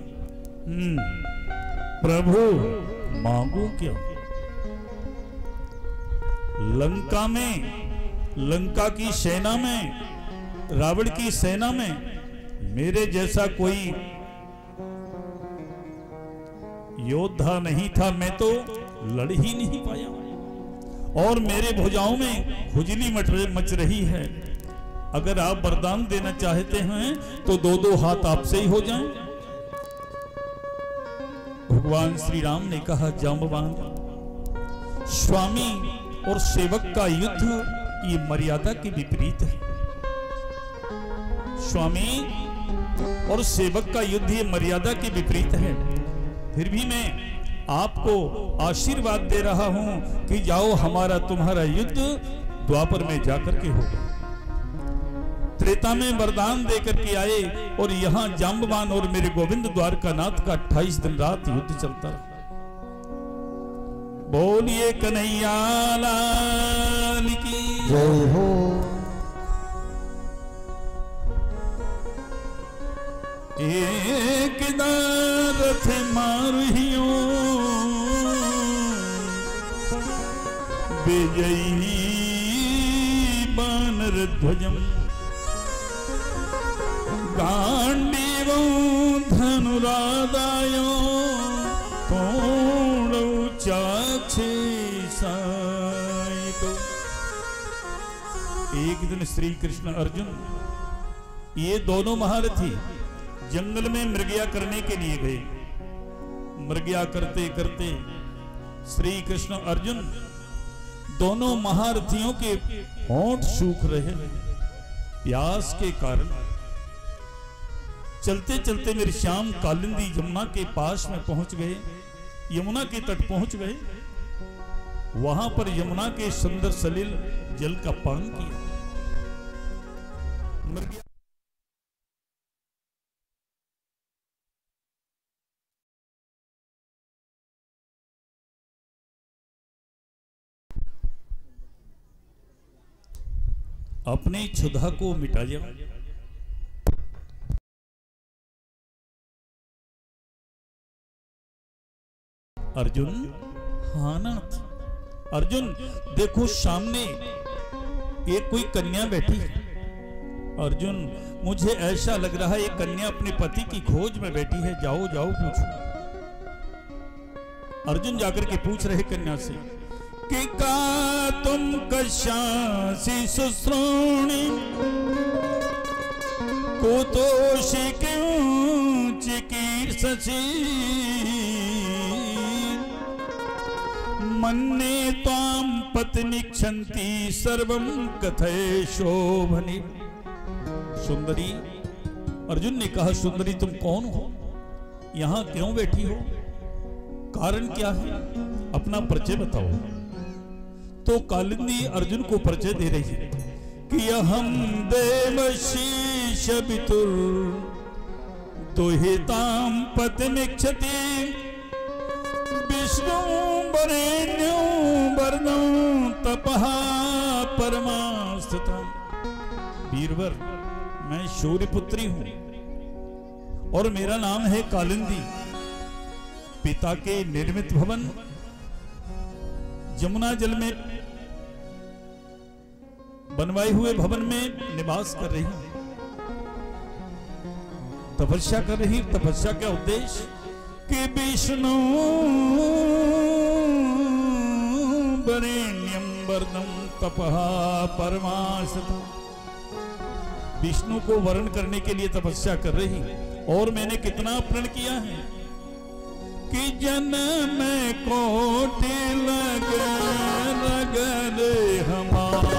प्रभु मांगू क्या? लंका में, लंका की सेना में, रावण की सेना में मेरे जैसा कोई योद्धा नहीं था। मैं तो लड़ ही नहीं पाया और मेरे भुजाओं में खुजली मच रही है। अगर आप वरदान देना चाहते हैं तो दो दो हाथ आपसे ही हो जाएं। भगवान श्री राम ने कहा, जांबवान स्वामी और सेवक का युद्ध ये मर्यादा के विपरीत है। स्वामी और सेवक का युद्ध ये मर्यादा के विपरीत है। फिर भी मैं आपको आशीर्वाद दे रहा हूं कि जाओ, हमारा तुम्हारा युद्ध द्वापर में जाकर के होगा। त्रेता में वरदान देकर के आए और यहां जांबवान और मेरे गोविंद द्वारकानाथ का 28 दिन रात युद्ध चलता रहा। बोलिए कन्हैया लाल की जय हो। एक रथ मारहियो विजयी बानर ध्वजम गांडीवो धनुरादायो तोड़ो चाक्षे साइको। एक दिन श्री कृष्ण अर्जुन ये दोनों महारथी जंगल में मृगया करने के लिए गए। मृगया करते करते श्री कृष्ण अर्जुन दोनों महारथियों के होंठ सूख रहे प्यास के कारण। चलते चलते मेरे श्याम कालिंदी यमुना के पास में पहुंच गए, यमुना के तट पहुंच गए। वहां पर यमुना के सुंदर सलिल जल का पान किया। अपनी क्षुधा को मिटा जाओ। अर्जुन, हाँ नाथ। अर्जुन देखो सामने एक कोई कन्या बैठी है। अर्जुन मुझे ऐसा लग रहा है ये कन्या अपने पति की खोज में बैठी है। जाओ जाओ पूछो। अर्जुन जाकर के पूछ रहे कन्या से कि का तुम कशासी सुश्रोणी कुतोषि क्यों चिकीर्षसि मन्ने ताम पत्नी क्षंति सर्वम कथय शोभनी। सुंदरी, अर्जुन ने कहा सुंदरी तुम कौन हो, यहां क्यों बैठी हो, कारण क्या है, अपना परिचय बताओ। तो कालिंदी अर्जुन को परिचय दे रही है कि अहम देवशीष पितुर दुहिताम पत्नीक्षति विष्णु वरेण्यो वर्णो तपः परमास्थितम्। वीरवर, मैं शूर्यपुत्री हूं और मेरा नाम है कालिंदी। पिता के निर्मित भवन यमुना जल में बनवाए हुए भवन में निवास कर रही हूं, तपस्या कर रही। तपस्या का उद्देश्य कि विष्णु वरेण्यं वर्णं तपः परमास्थितम्। विष्णु को वर्ण करने के लिए तपस्या कर रही। और मैंने कितना प्रण किया है कि जन्म कोटि लगे रगरे हमारे,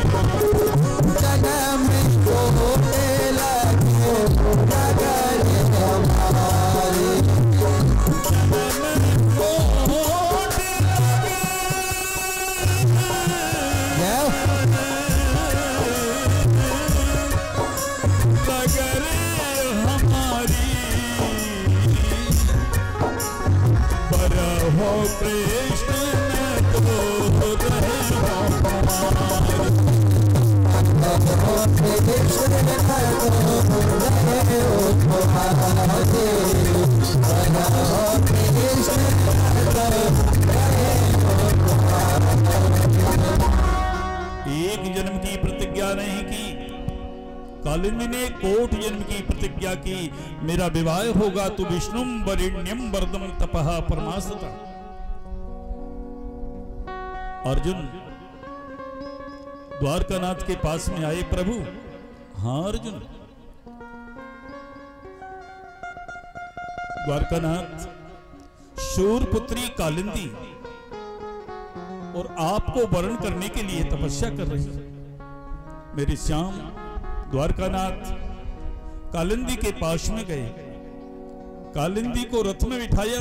जन्म कोटि लगे रगरे हमारे, जन्म कोटि लगे रगरे हमारी, हो कृष्ण तो रहे एक जन्म की प्रतिज्ञा नहीं की, कालिंदी ने कोट जन्म की प्रतिज्ञा की, मेरा विवाह होगा तो विष्णुम वरिण्यम वरदम तपः परमासता। अर्जुन द्वारकानाथ के पास में आए, प्रभु। हाँ अर्जुन, द्वारकानाथ शूरपुत्री कालिंदी और आपको वरण करने के लिए तपस्या कर रही है। मेरे श्याम द्वारकानाथ कालिंदी के पास में गए, कालिंदी को रथ में बिठाया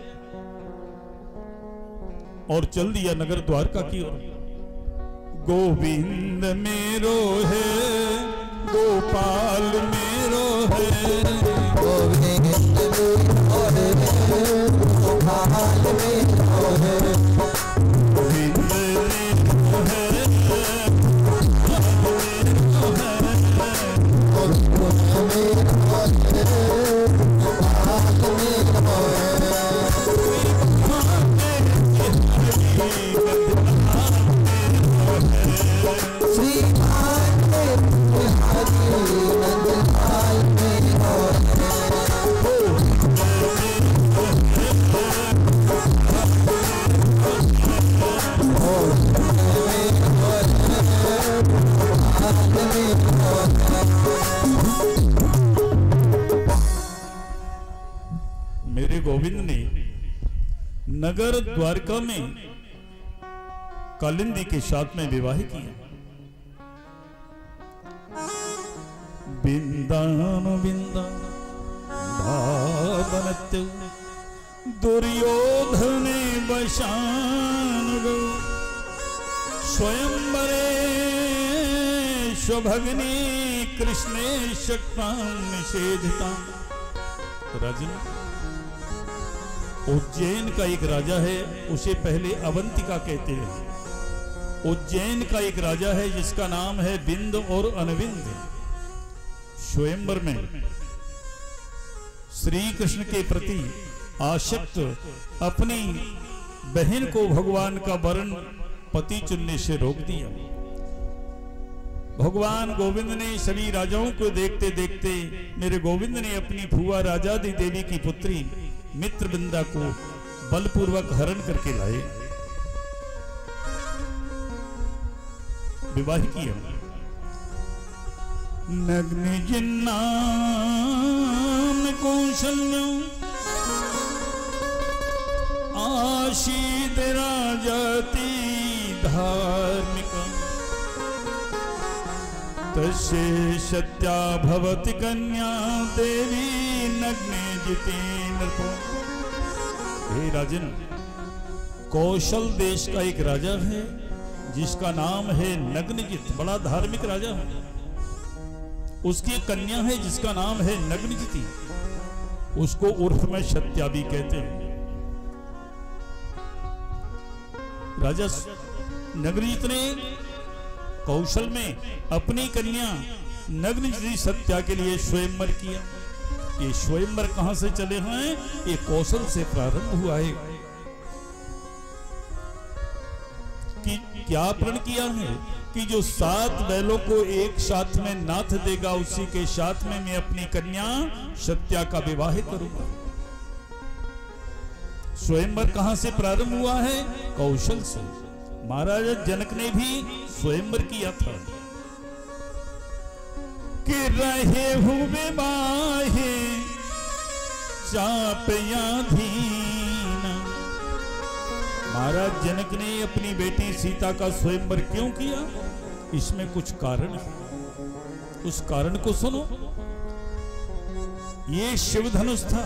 और चल दिया नगर द्वारका की ओर। गोविंद मेरो है, गोपाल मेरो है, गोविंद मेरो है, गोपाल मेरो है, गोविंद मेरो है, मेरे गोविंद ने नगर द्वारका में कालिंदी के साथ में विवाह किया। बिंदानु बिंदान भावनत्य दुर्योधने वशान स्वयंवरे स्वभगनी कृष्णे शक्तां निषेधितां। राजन, उज्जैन का एक राजा है, उसे पहले अवंतिका कहते हैं। उज्जैन का एक राजा है जिसका नाम है बिंद और अनविंद। स्वयंवर में श्री कृष्ण के प्रति आसक्त अपनी बहन को भगवान का वरण पति चुनने से रोक दिया। भगवान गोविंद ने सभी राजाओं को देखते देखते मेरे गोविंद ने अपनी फुआ राजादी देवी की पुत्री मित्रबिंदा को बलपूर्वक हरण करके लाए, विवाह किया। नग्न जिन्नाम कौशल्यों आशीद राजाति धार्मिका तस्ये सत्या भवति कन्या देवी नग्ने जिते नृपो। हे राजन, कौशल देश का एक राजा है जिसका नाम है नग्नजित, बड़ा धार्मिक राजा है। उसकी कन्या है जिसका नाम है नग्नजिती, उसको उर्फ में सत्या भी कहते हैं। राजा नग्नजित ने कौशल में अपनी कन्या नग्नजिती सत्या के लिए स्वयंवर किया। ये स्वयंवर कहां से चले हैं? ये कौशल से प्रारंभ हुआ है। कि क्या प्रण किया है कि जो 7 बैलों को एक साथ में नाथ देगा उसी के साथ में मैं अपनी कन्या सत्या का विवाह करूंगा। स्वयंवर कहां से प्रारंभ हुआ है? कौशल से। महाराजा जनक ने भी स्वयंवर किया था कि रहे हुए बाहे चापयाधीन। महाराज जनक ने अपनी बेटी सीता का स्वयंवर क्यों किया? इसमें कुछ कारण है, उस कारण को सुनो। ये शिव धनुष था।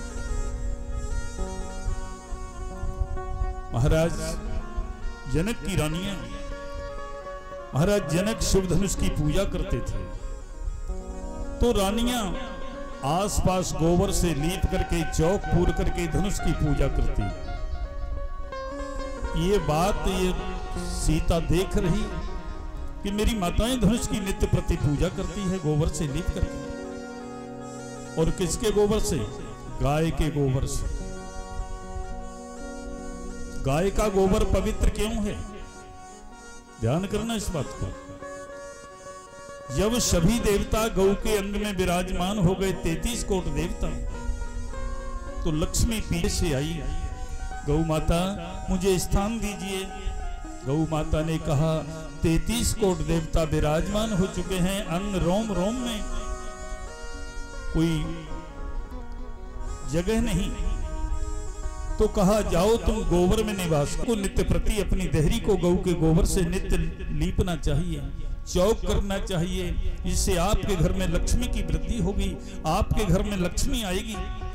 महाराज जनक की रानियां, महाराज जनक शिव धनुष की पूजा करते थे, तो रानियां आसपास गोबर से लीप करके चौक पूर करके धनुष की पूजा करती। ये बात ये सीता देख रही कि मेरी माताएं धनुष की नित्य प्रति पूजा करती है गोबर से लीप करके। और किसके गोबर से? गाय के गोबर से। गाय का गोबर पवित्र क्यों है? ध्यान करना इस बात को। जब सभी देवता गौ के अंग में विराजमान हो गए, 33 कोट देवता, तो लक्ष्मी पीछे से आई, गौ माता मुझे स्थान दीजिए। गौ माता ने कहा 33 कोट देवता विराजमान हो चुके हैं अंग रोम रोम में, कोई जगह नहीं। तो कहा जाओ तुम गोबर में निवास को नित्य प्रति अपनी देहरी को गौ के गोबर से नित्य लीपना चाहिए, चौक करना चाहिए, जिससे आपके घर में लक्ष्मी की वृद्धि होगी, आपके घर में लक्ष्मी आएगी।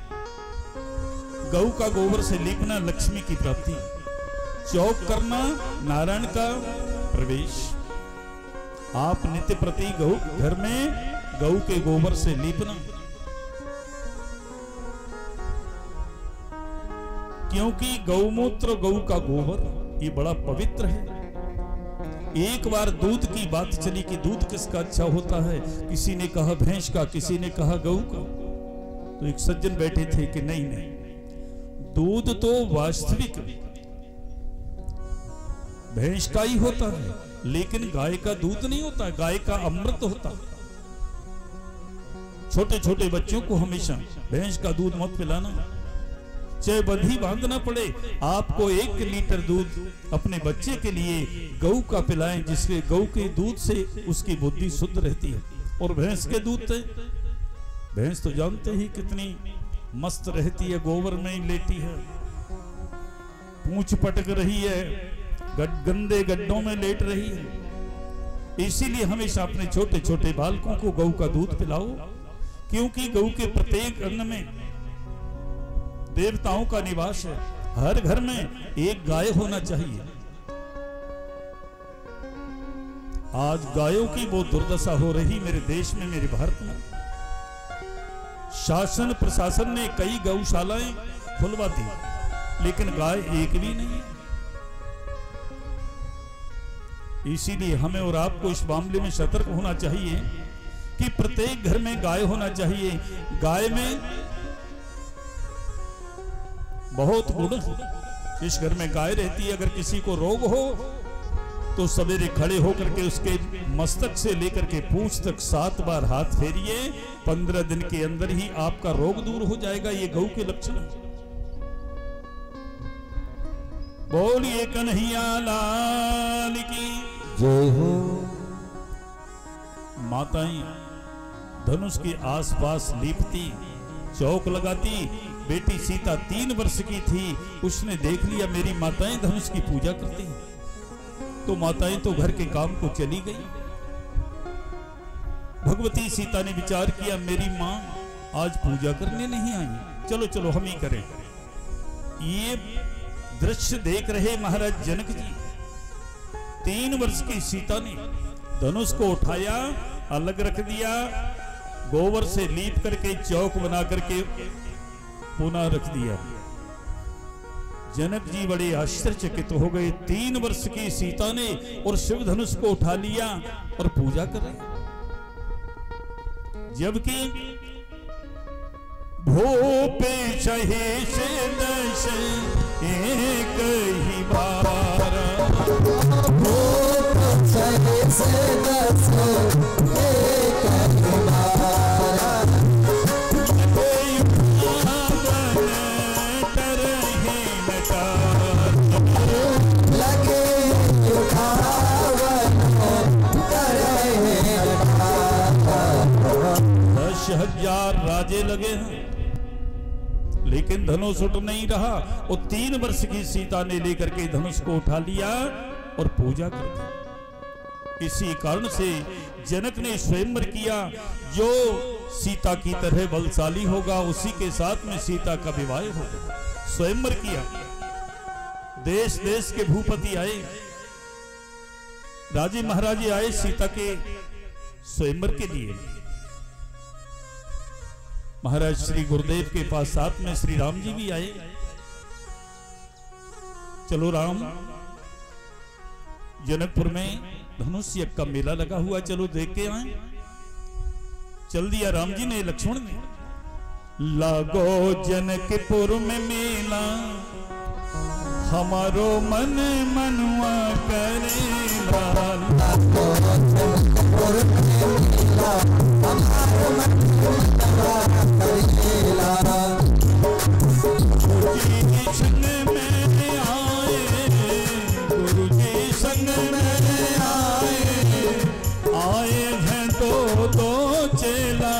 गौ का गोबर से लीपना लक्ष्मी की प्राप्ति, चौक करना नारायण का प्रवेश। आप नित्य प्रति गौ घर में गौ के गोबर से लीपना, क्योंकि गौमूत्र गौ का गोबर ये बड़ा पवित्र है। एक बार दूध की बात चली कि दूध किसका अच्छा होता है, किसी ने कहा भैंस का, किसी ने कहा गऊ का। तो एक सज्जन बैठे थे कि नहीं नहीं, दूध तो वास्तविक भैंस का ही होता है, लेकिन गाय का दूध नहीं होता, गाय का अमृत होता। छोटे छोटे बच्चों को हमेशा भैंस का दूध मत पिलाना, चाहे बंधी बांधना पड़े, आपको 1 लीटर दूध अपने बच्चे के लिए गऊ का पिलाएं, जिससे गऊ के दूध से उसकी बुद्धि शुद्ध रहती है। और भैंस के दूध से, भैंस तो जानते ही कितनी मस्त रहती है, गोबर में ही लेटी है, पूंछ पटक रही है, गंदे गड्ढों में लेट रही है। इसीलिए हमेशा अपने छोटे छोटे बालकों को गऊ का दूध पिलाओ, क्योंकि गऊ के प्रत्येक अंग में देवताओं का निवास है। हर घर में एक गाय होना चाहिए। आज गायों की वो दुर्दशा हो रही मेरे देश में, मेरे भारत में। शासन प्रशासन ने कई गौशालाएं खुलवा दी, लेकिन गाय एक भी नहीं है। इसीलिए हमें और आपको इस मामले में सतर्क होना चाहिए कि प्रत्येक घर में गाय होना चाहिए। गाय में बहुत गुण है। इस घर में गाय रहती है, अगर किसी को रोग हो तो सवेरे खड़े होकर के उसके मस्तक से लेकर के पूंछ तक 7 बार हाथ फेरिए, 15 दिन के अंदर ही आपका रोग दूर हो जाएगा। ये गौ के लक्षण है। बोलिए कन्हैया लाल की जय हो। माताएं धनुष के आसपास लीपती, चौक लगाती। बेटी सीता 3 वर्ष की थी, उसने देख लिया मेरी माताएं धनुष की पूजा करती हैं, तो माताएं तो घर के काम को चली गई। भगवती सीता ने विचार किया मेरी मां आज पूजा करने नहीं आई, चलो चलो हम ही करें। ये दृश्य देख रहे महाराज जनक जी, 3 वर्ष की सीता ने धनुष को उठाया, अलग रख दिया, गोबर से लीप करके चौक बना करके पुनः रख दिया। जनक जी बड़े आश्चर्यचकित हो गए। 3 वर्ष की सीता ने और शिव धनुष को उठा लिया और पूजा कर रहे, जबकि भोपे चहे से दश एक ही बार, भोपे चहे से दश एक ही बार, हजार राजे लगे हैं, लेकिन धनुष उठ नहीं रहा। और 3 वर्ष की सीता ने लेकर के धनुष को उठा लिया और पूजा कर दी। इसी कारण से जनक ने स्वयंवर किया, जो सीता की तरह बलशाली होगा उसी के साथ में सीता का विवाह होगा। स्वयंवर किया, देश देश के भूपति आए, राजे महाराजे आए सीता के स्वयंवर के लिए। महाराज श्री गुरुदेव के पास साथ में श्री राम जी भी आए। चलो राम, जनकपुर में धनुष यज्ञ का मेला लगा हुआ, चलो देख के आए। चल दिया राम जी ने, लक्ष्मण ने। लागो जनकपुर में मेला, हमारो मन मनवा करेला। लागो जनकपुर में मेला, हमारो मन मनवा करेला। गुरुजी संग में आए, गुरुजी संग में आए हैं दो चेला।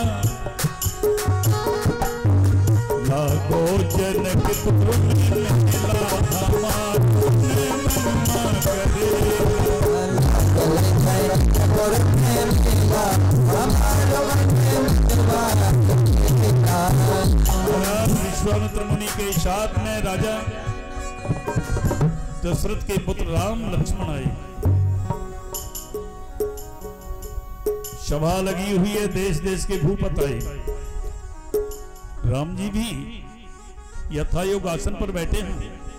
लागो जनकपुर में मेला, हमारो मनवा करेला। जनकपुर में मेला, हमारो मनवा करेला। विश्वामित्र मुनि के साथ में राजा दशरथ के पुत्र राम लक्ष्मण आए। सभा लगी हुई है, देश देश के भूपत आए। राम जी भी यथायोग आसन पर बैठे हैं।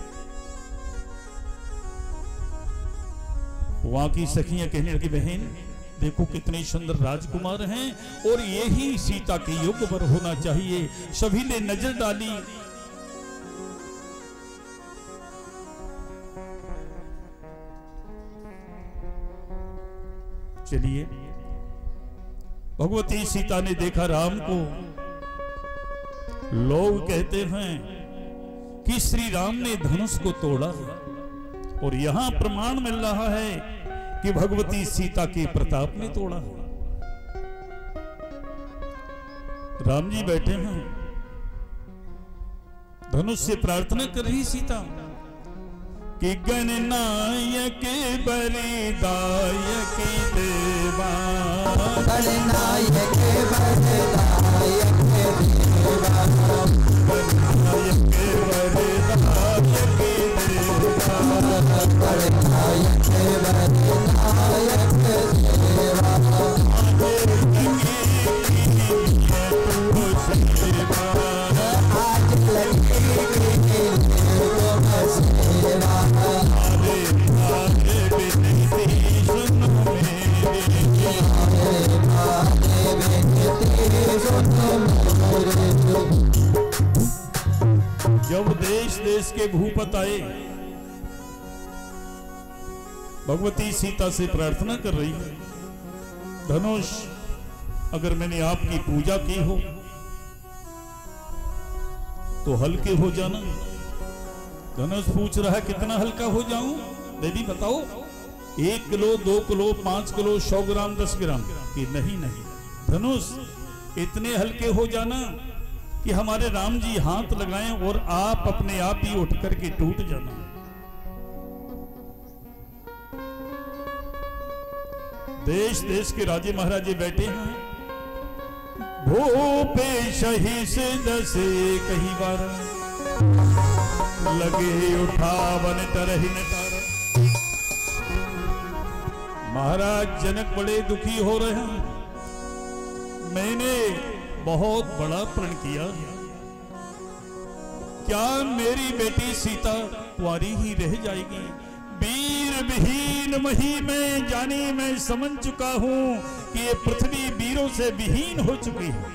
वहां की सखियां कहने लगी, बहन देखो कितने सुंदर राजकुमार हैं और यही सीता के योग पर होना चाहिए। सभी ने नजर डाली, चलिए भगवती सीता ने देखा राम को। लोग कहते हैं कि श्री राम ने धनुष को तोड़ा और यहां प्रमाण मिल रहा है कि भगवती सीता के प्रताप ने तोड़ा। राम जी बैठे हैं, धनुष से प्रार्थना कर रही सीता कि गणनायक बलिदायक देवा, गणनायक बलिदायक देवा, गणनायक बलिदायक देवा, गणनायक बलिदायक देवा। आज लगे जब देश देश के भूपत आए, भगवती सीता से प्रार्थना कर रही है, धनुष अगर मैंने आपकी पूजा की हो तो हल्के हो जाना। धनुष पूछ रहा है कितना हल्का हो जाऊं? देवी बताओ, 1 kilo, 2 kilo, 5 kilo, 100 gram, 10 gram? कि नहीं नहीं धनुष इतने हल्के हो जाना कि हमारे राम जी हाथ लगाएं और आप अपने आप ही उठ करके टूट जाना। देश देश के राजे महाराजे बैठे हैं। भूपेश ही से दसे कहीं बार, लगे उठावन तरहि नटार। महाराज जनक बड़े दुखी हो रहे हैं। मैंने बहुत बड़ा प्रण किया, क्या मेरी बेटी सीता कुंवारी ही रह जाएगी? वीर विहीन मही में जानी मैं समझ चुका हूं कि ये पृथ्वी वीरों से विहीन हो चुकी है।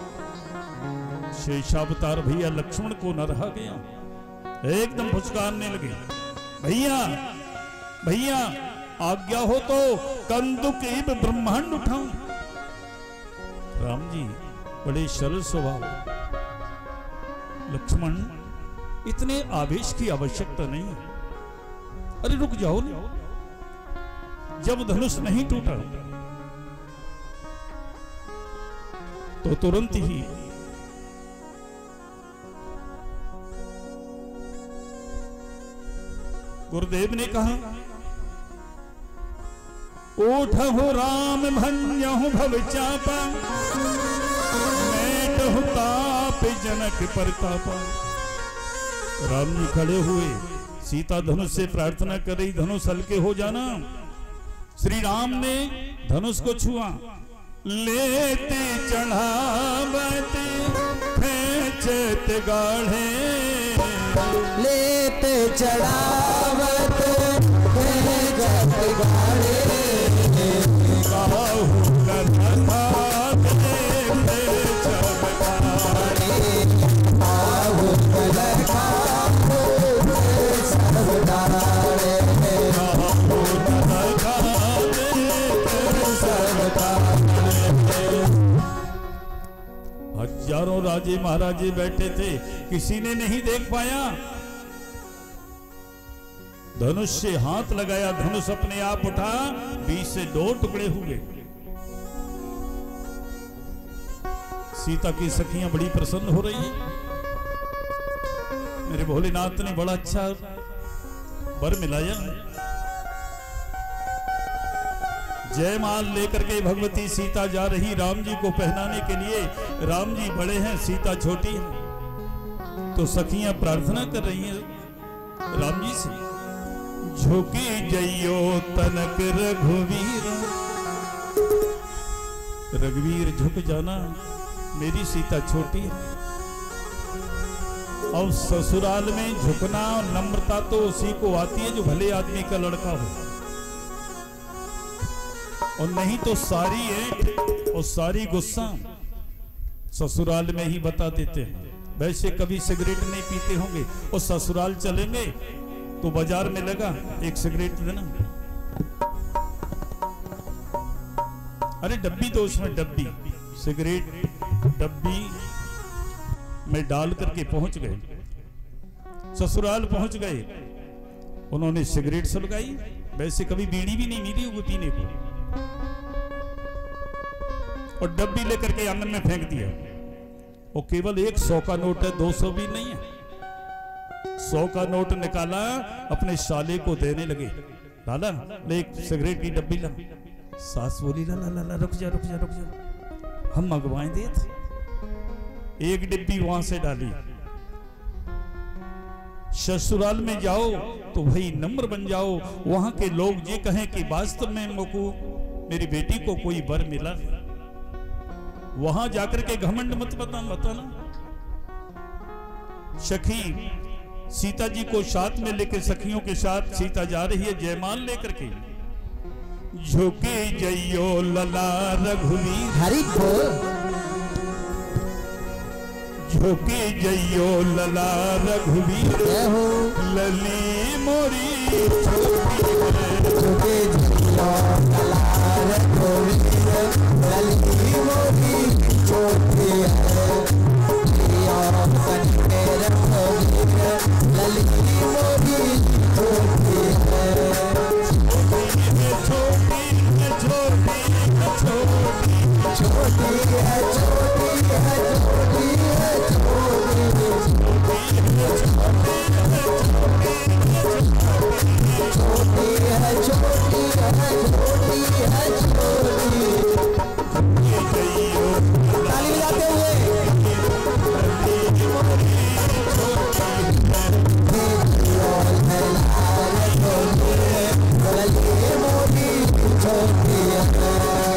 शेषावतार भैया लक्ष्मण को न रहा गया, एकदम फुसकारने लगे। भैया भैया आज्ञा हो तो कंदुक ब्रह्मांड उठाऊं। राम जी बड़े सरल स्वभाव। लक्ष्मण इतने आवेश की आवश्यकता नहीं है। अरे रुक जाओ ना। जब धनुष नहीं टूटा तो तुरंत ही गुरुदेव ने कहा, उठहु राम भंजहु भव चापा, मैटहु ताप जनक परतापा। राम जी खड़े हुए, सीता धनुष से प्रार्थना कर रही, धनुष हल्के हो जाना। श्री राम ने धनुष को छुआ, लेते चढ़ावते खेचत गाढ़े, लेते चढ़ावते खेचत गाढ़े, राजे महाराजे बैठे थे, किसी ने नहीं देख पाया। धनुष से हाथ लगाया, धनुष अपने आप उठा, 20 से 2 टुकड़े हुए। सीता की सखियां बड़ी प्रसन्न हो रही है। मेरे भोलेनाथ ने बड़ा अच्छा वर मिलाया। जयमाल लेकर के भगवती सीता जा रही राम जी को पहनाने के लिए। राम जी बड़े हैं, सीता छोटी है, तो सखियां प्रार्थना कर रही हैं राम जी से, झुकी जइयो तनक रघुवीर, रघुवीर झुक जाना, मेरी सीता छोटी है। अब ससुराल में झुकना और नम्रता तो उसी को आती है जो भले आदमी का लड़का हो, और नहीं तो सारी ऐंठ और सारी गुस्सा ससुराल में ही बता देते हैं। वैसे कभी सिगरेट नहीं पीते होंगे और ससुराल चलेंगे तो बाजार में लगा एक सिगरेट देना, अरे डब्बी दो, उसमें डब्बी सिगरेट डब्बी में डाल करके पहुंच गए, ससुराल पहुंच गए। उन्होंने सिगरेट सुलगाई, वैसे कभी बीड़ी भी नहीं मिली वो पीने को, और डब्बी लेकर के आंगन में फेंक दिया। वो केवल 100 का नोट है, 200 भी नहीं है। 100 का नोट निकाला, अपने साले को देने लगे, लाला ले एक सिगरेट की डब्बी ला। सास बोली ला ला ला, ला रुक जा रुक जा रुक जा, हम मंगवाएं दे। एक डिब्बी वहां से डाली। ससुराल में जाओ तो भाई नम्र बन जाओ, वहां के लोग ये कहें कि वास्तव में मुझको मेरी बेटी को कोई वर मिला, वहां जाकर के घमंड मत बताना। सखी सीता जी को साथ में लेकर, सखियों के साथ सीता जा रही है जयमाल लेकर के। झुके जइयो लला रघुवीर, हरि बोल, झुके जइयो लला रघुवीर, जय हो लली मोरी छोटी है, झुके जइयो लला रघुवीर, लली मोरी छोटी है, जियो कनके रघुवीर, लली मोरी छोटी है। छोटी है छोटी है छोटी, छोटी है छोटी है छोटी है छोटी है छोटी है छोटी। ताली बजाते हुए छोटी है।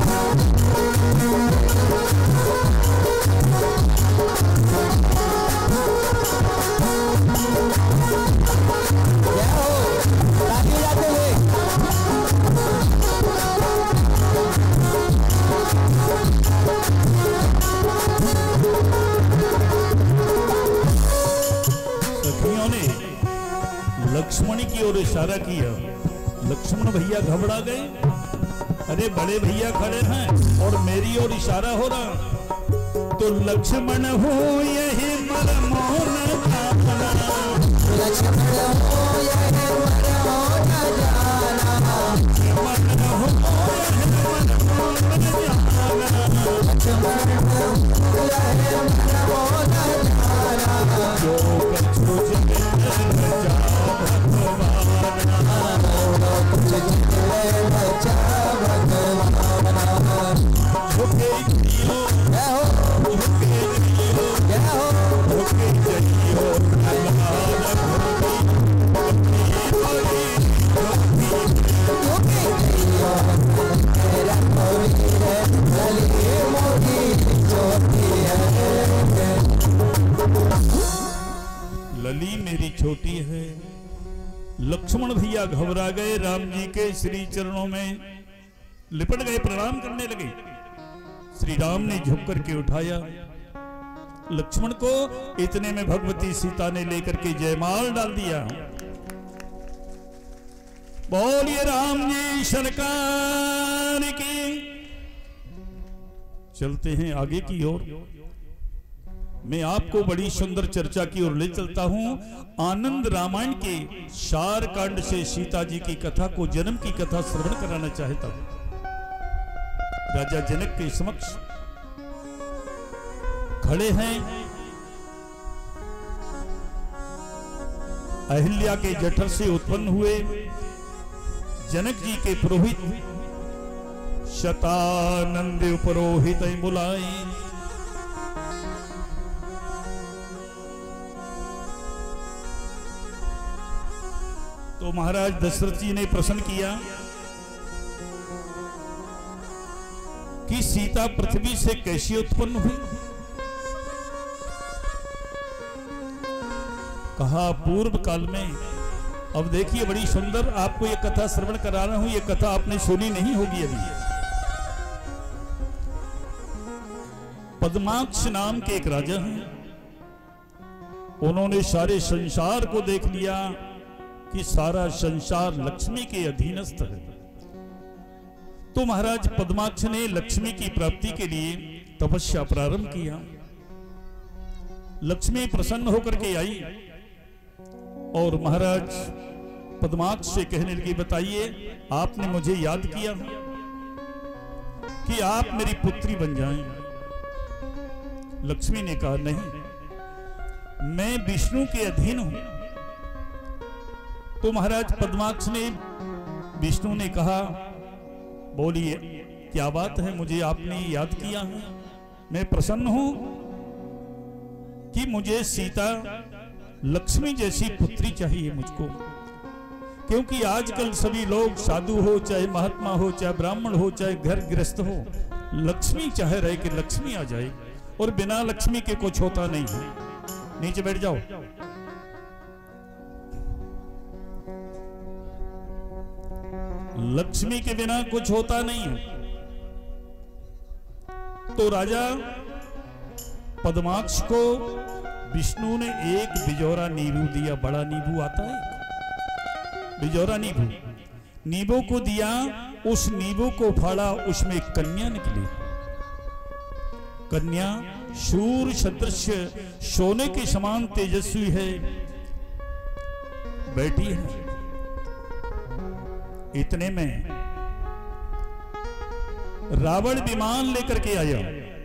लक्ष्मण की ओर इशारा किया। लक्ष्मण भैया घबरा गए, अरे बड़े भैया खड़े हैं और मेरी ओर इशारा हो रहा। तो लक्ष्मण हो यही मनमोहन जाना, लक्ष्मण हो यही मनमोहन जाना, लक्ष्मण हो यही मनमोहन जाना, लक्ष्मण हो यही मनमोहन जाना। जो कछु जिले बचा भगवान, जो जिले बचा भगवान। झुके जियो जय हो झुके जियो जय हो झुके जियो लला झुके जइयो तेरा मोरी है, लली मोरी छोटी है, लली मेरी छोटी है। लक्ष्मण भैया घबरा गए, राम जी के श्री चरणों में लिपट गए, प्रणाम करने लगे। श्री राम ने झुक करके उठाया लक्ष्मण को। इतने में भगवती सीता ने लेकर के जयमाल डाल दिया। बोलिए राम जी सरकार की। चलते हैं आगे की ओर। मैं आपको बड़ी सुंदर चर्चा की ओर ले चलता हूं। आनंद रामायण के शार कांड से सीता जी की कथा को, जन्म की कथा श्रवण कराना चाहता हूं। राजा जनक के समक्ष खड़े हैं अहिल्या के जठर से उत्पन्न हुए जनक जी के पुरोहित शतानंद पुरोहित बुलाए। तो महाराज दशरथ जी ने प्रश्न किया कि सीता पृथ्वी से कैसे उत्पन्न हुई। कहा पूर्व काल में। अब देखिए बड़ी सुंदर आपको ये कथा श्रवण करा रहा हूं। ये कथा आपने सुनी नहीं होगी अभी। पद्माक्ष नाम के एक राजा हैं। उन्होंने सारे संसार को देख लिया कि सारा संसार लक्ष्मी के अधीनस्थ है। तो महाराज पद्माक्ष ने लक्ष्मी की प्राप्ति के लिए तपस्या प्रारंभ किया। लक्ष्मी प्रसन्न होकर के आई और महाराज पद्माक्ष से कहने लगी, बताइए आपने मुझे याद किया कि आप मेरी पुत्री बन जाएं। लक्ष्मी ने कहा नहीं, मैं विष्णु के अधीन हूं। तो महाराज पद्माक्ष ने, विष्णु ने कहा, बोलिए क्या बात है, मुझे आपने याद किया है। मैं प्रसन्न हूं कि मुझे सीता लक्ष्मी जैसी पुत्री चाहिए मुझको, क्योंकि आजकल सभी लोग साधु हो, चाहे महात्मा हो, चाहे ब्राह्मण हो, चाहे घर गृहस्थ हो, लक्ष्मी चाह रहे कि लक्ष्मी आ जाए, और बिना लक्ष्मी के कुछ होता नहीं है। नीचे बैठ जाओ। लक्ष्मी के बिना कुछ होता नहीं है। तो राजा पद्माक्ष को विष्णु ने एक बिजौरा नींबू दिया। बड़ा नींबू आता है, बिजौरा नींबू। नींबू को दिया, उस नींबू को फाड़ा, उसमें एक कन्या निकली। कन्या शूर सदृश सोने के समान तेजस्वी है, बैठी है। इतने में रावण विमान लेकर के आया।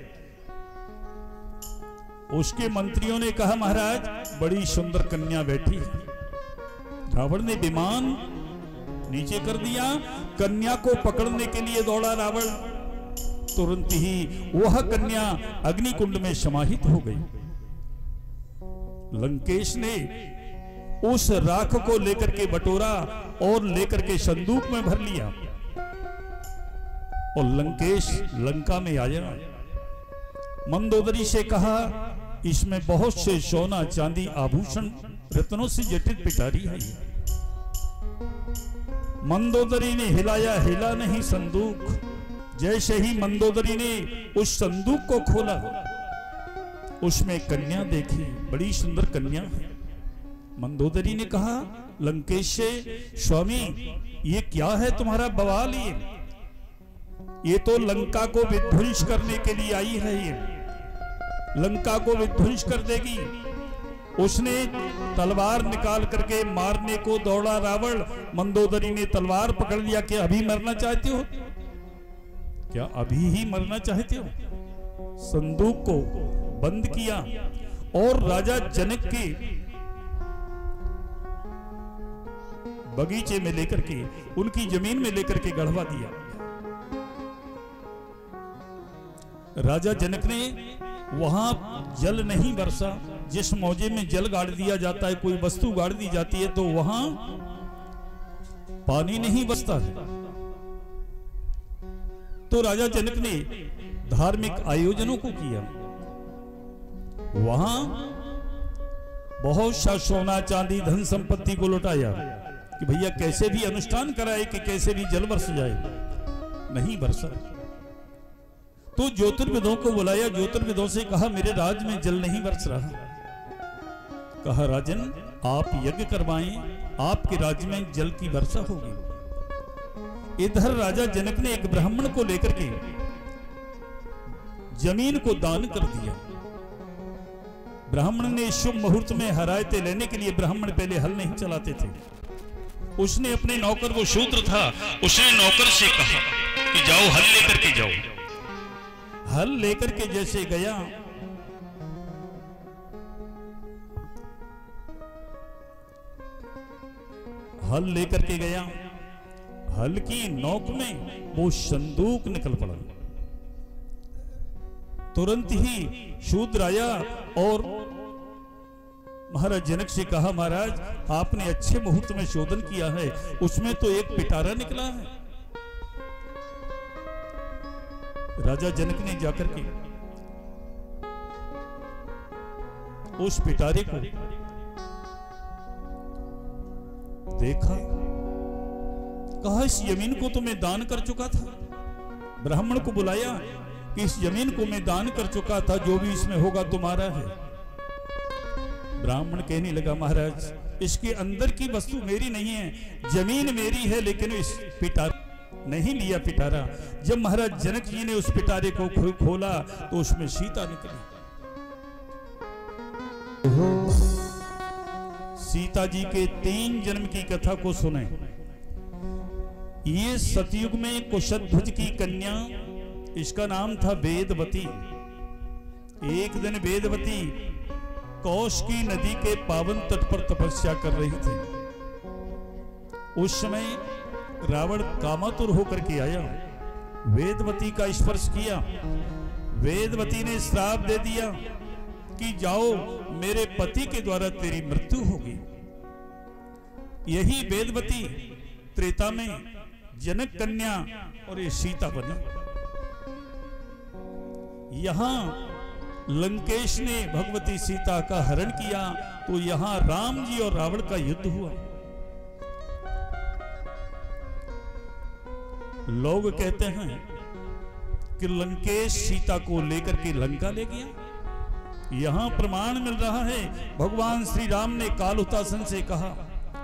उसके मंत्रियों ने कहा, महाराज बड़ी सुंदर कन्या बैठी है। रावण ने विमान नीचे कर दिया। कन्या को पकड़ने के लिए दौड़ा रावण। तुरंत ही वह कन्या अग्निकुंड में समाहित हो गई। लंकेश ने उस राख को लेकर के बटोरा और लेकर के संदूक में भर लिया, और लंकेश लंका में आया। मंदोदरी से कहा, इसमें बहुत से सोना चांदी आभूषण रत्नों से जटित पिटारी है। मंदोदरी ने हिलाया, हिला नहीं संदूक। जैसे ही मंदोदरी ने उस संदूक को खोला, उसमें कन्या देखी, बड़ी सुंदर कन्या है। मंदोदरी ने कहा लंकेश से, स्वामी ये क्या है तुम्हारा बवाल? ये तो लंका को विध्वंस करने के लिए आई है। ये लंका को विध्वंस कर देगी। उसने तलवार निकाल करके मारने को दौड़ा रावण। मंदोदरी ने तलवार पकड़ लिया। क्या अभी मरना चाहते हो? क्या अभी ही मरना चाहते हो? संदूक को बंद किया और राजा जनक के बगीचे में लेकर के, उनकी जमीन में लेकर के गढ़वा दिया। राजा जनक ने वहां जल नहीं बरसा। जिस मौजे में जल गाड़ दिया जाता है, कोई वस्तु गाड़ दी जाती है, तो वहां पानी नहीं बरसता है। तो राजा जनक ने धार्मिक आयोजनों को किया। वहां बहुत सा सोना चांदी धन संपत्ति को लुटाया कि भैया कैसे भी अनुष्ठान कराए कि कैसे भी जल बरस जाए। नहीं बरसा। तो ज्योतिर्विदों को बुलाया। ज्योतिर्विदों से कहा, मेरे राज में जल नहीं बरस रहा। कहा, राजन आप यज्ञ करवाएं, आपके राज्य में जल की वर्षा होगी। इधर राजा जनक ने एक ब्राह्मण को लेकर के जमीन को दान कर दिया। ब्राह्मण ने शुभ मुहूर्त में हरायते लेने के लिए ब्राह्मण पहले हल नहीं चलाते थे। उसने अपने नौकर, वो शूद्र था, उसने नौकर से कहा कि जाओ हल लेकर के जाओ। हल लेकर के जैसे गया, हल लेकर के गया, हल की नोक में वो संदूक निकल पड़ा। तुरंत ही शूद्र आया और महाराज जनक से कहा, महाराज आपने अच्छे मुहूर्त में शोधन किया है, उसमें तो एक पिटारा निकला है। राजा जनक ने जाकर के उस पिटारे को देखा, कहा इस जमीन को तो मैं दान कर चुका था। ब्राह्मण को बुलाया कि इस जमीन को मैं दान कर चुका था, जो भी इसमें होगा तुम्हारा है। ब्राह्मण कहने लगा, महाराज इसके अंदर की वस्तु मेरी नहीं है, जमीन मेरी है, लेकिन इस पिटारा नहीं लिया पिटारा। जब महाराज जनक जी ने उस पिटारे को खोला तो उसमें सीता निकली। सीता जी के 3 जन्म की कथा को सुने। ये सतयुग में कुशध्वज की कन्या, इसका नाम था वेदवती। एक दिन वेदवती कौश की नदी के पावन तट पर तपस्या कर रही थी। उस समय रावण कामातुर होकर के आया, वेदवती का स्पर्श किया। वेदवती ने श्राप दे दिया कि जाओ मेरे पति के द्वारा तेरी मृत्यु होगी। यही वेदवती त्रेता में जनक कन्या और ये सीता बनी। यहां लंकेश ने भगवती सीता का हरण किया तो यहां राम जी और रावण का युद्ध हुआ। लोग कहते हैं कि लंकेश सीता को लेकर के लंका ले गया। यहां प्रमाण मिल रहा है, भगवान श्री राम ने कालहुतासन से कहा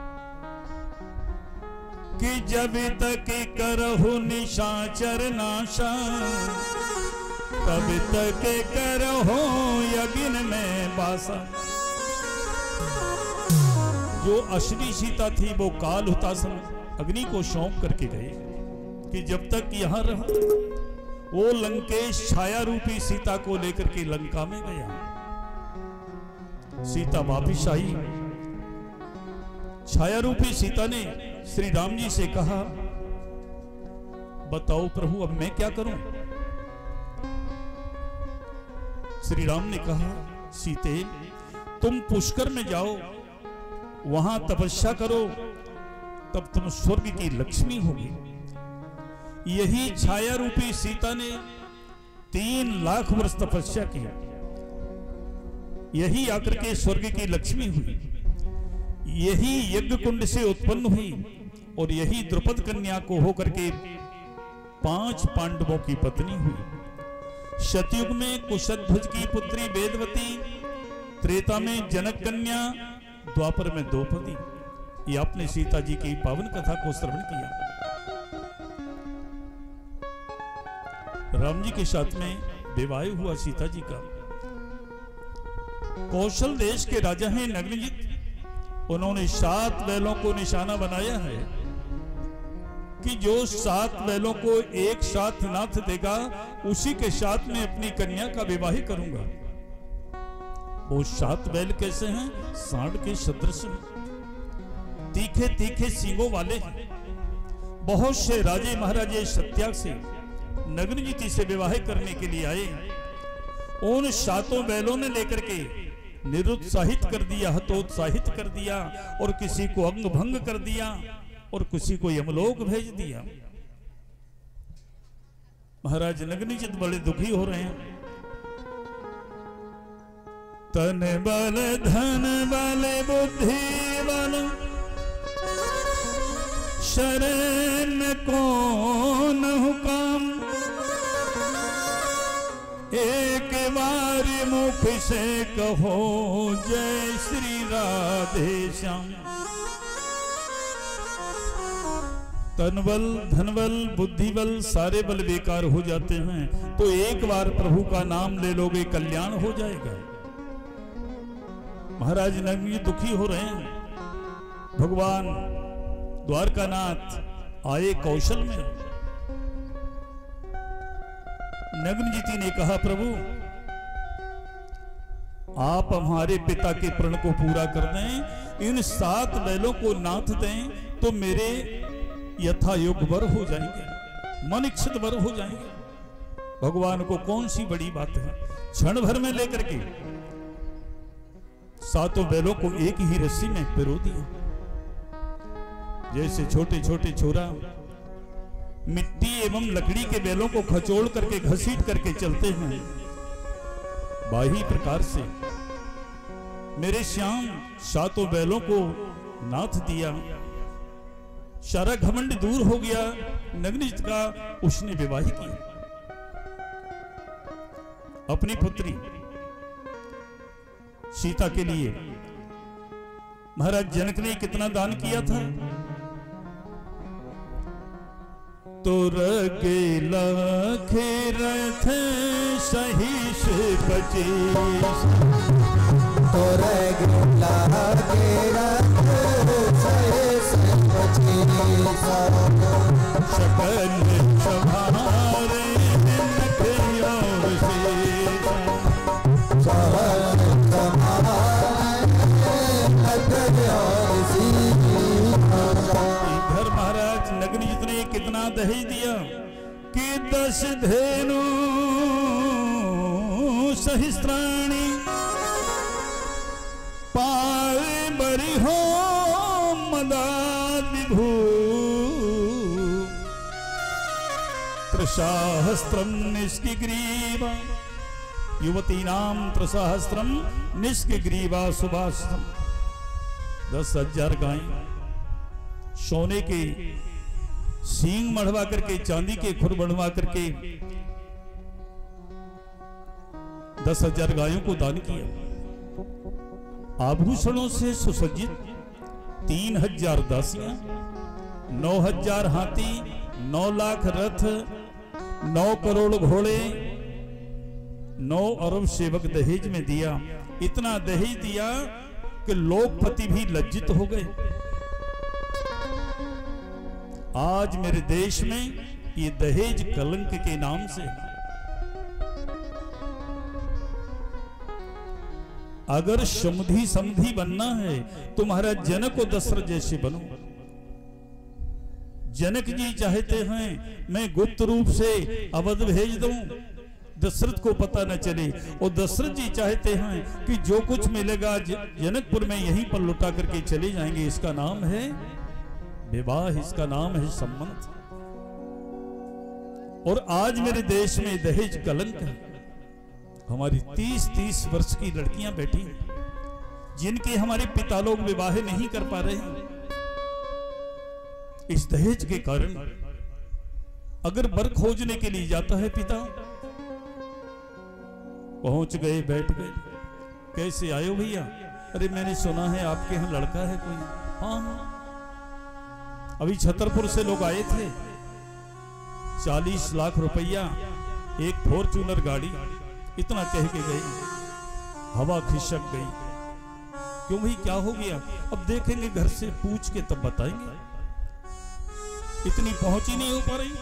कि जब तक करहु निशाचर नाशा, तब तक करहु यज्ञ में बासा। जो असली सीता थी वो कालहुतासन अग्नि को सौंप करके गए कि जब तक यहां रहा। वो लंकेश छाया रूपी सीता को लेकर के लंका में गया। सीता वापिस आई। छाया रूपी सीता ने श्री राम जी से कहा, बताओ प्रभु अब मैं क्या करूं। श्री राम ने कहा, सीते तुम पुष्कर में जाओ, वहां तपस्या करो, तब तुम स्वर्ग की लक्ष्मी होगी। यही छाया रूपी सीता ने 3 लाख वर्ष तपस्या की, यही आकर के स्वर्ग की लक्ष्मी हुई। यही यज्ञ कुंड से उत्पन्न हुई और यही द्रुपद कन्या को होकर के 5 पांडवों की पत्नी हुई। सतयुग में कुशध्वज की पुत्री वेदवती, त्रेता में जनक कन्या, द्वापर में द्रौपदी। ये आपने सीता जी की पावन कथा को श्रवण किया। राम जी के साथ में विवाह हुआ सीता जी का। कौशल देश के राजा हैं नग्नजित, उन्होंने 7 बैलों को निशाना बनाया है कि जो 7 बैलों को एक साथ नाथ देगा उसी के साथ में अपनी कन्या का विवाह करूंगा। वो 7 बैल कैसे हैं? सांड के सदृश में, तीखे तीखे सींगों वाले हैं। बहुत से राजे महाराजे सत्याग से नग्नजिति से विवाह करने के लिए आए। उन 7 बैलों ने लेकर के निरुत्साहित कर दिया, हतोत्साहित कर दिया, और किसी को अंग भंग कर दिया और किसी को यमलोक भेज दिया। महाराज नग्नजित बड़े दुखी हो रहे हैं। तन बल धन बल बुद्धि बल शरण कौन हुकाम, एक बार मुख से कहो जय श्री राधे श्याम। तन बल धन बल बुद्धि बल सारे बल बेकार हो जाते हैं, तो एक बार प्रभु का नाम ले लोगे कल्याण हो जाएगा। महाराज नग्न जी दुखी हो रहे हैं। भगवान द्वारकानाथ आए कौशल में। नग्नजिति ने कहा, प्रभु आप हमारे पिता के प्रण को पूरा कर दें, इन 7 बैलों को नाथ दें तो मेरे यथा योग वर हो जाएंगे, मन इच्छित वर हो जाएंगे। भगवान को कौन सी बड़ी बात है, क्षण भर में लेकर के 7 बैलों को एक ही रस्सी में पिरो दिया। जैसे छोटे छोटे छोरा मिट्टी एवं लकड़ी के बैलों को खचोड़ करके घसीट करके चलते हैं, बाही प्रकार से मेरे श्याम 7 बैलों को नाथ दिया। सारा घमंड दूर हो गया। नग्नजित का उसने विवाह किया। अपनी पुत्री सीता के लिए महाराज जनक ने कितना दान किया था। तुर गेला खेरथ सहिष 25, तुर गेला खेरथ सहिष 25, सकल सभारे नखियो शेष, सकल सभारे नखियो शेष। इधर महाराज नग्नजित ने कितना दहेज दिया कि 10 धेनु सहस्त्राणी पाए बरी हो मदादिभू, त्रसहस्त्रम निष्किग्रीवा युवती नाम त्रसहस्त्रम निष्किग्रीवा सुभाषम। 10,000 गाय सोने के सींग मढ़वा करके, चांदी के खुर बढ़वा करके 10,000 गायों को दान किया। आभूषणों से सुसज्जित 3,000 दासियां, 9,000 हाथी, 9 लाख रथ, 9 करोड़ घोड़े, 9 अरब सेवक दहेज में दिया। इतना दहेज दिया कि लोकपति भी लज्जित हो गए। आज मेरे देश में ये दहेज कलंक के नाम से, अगर समधी समधी बनना है तो महाराज जनक को दशरथ जैसे बनो। जनक जी चाहते हैं मैं गुप्त रूप से अवध भेज दूं, दशरथ को पता न चले, और दशरथ जी चाहते हैं कि जो कुछ मिलेगा जनकपुर में यहीं पर लुटा करके चले जाएंगे। इसका नाम है विवाह, इसका नाम है संबंध। और आज मेरे देश में दहेज कलंक है। हमारी 30-30 वर्ष की लड़कियां बैठी जिनके हमारे पिता लोग विवाह नहीं कर पा रहे हैं इस दहेज के कारण। अगर वर खोजने के लिए जाता है पिता, पहुंच गए, बैठ गए, कैसे आए हो भैया? अरे मैंने सुना है आपके यहां लड़का है कोई। हाँ, अभी छतरपुर से लोग आए थे, 40 लाख रुपया, एक फॉर्च्यूनर गाड़ी, इतना कह के गए, हवा खिसक गई। क्यों भाई, क्या हो गया? अब देखेंगे, घर से पूछ के तब बताएंगे। इतनी पहुंच ही नहीं हो पा रही।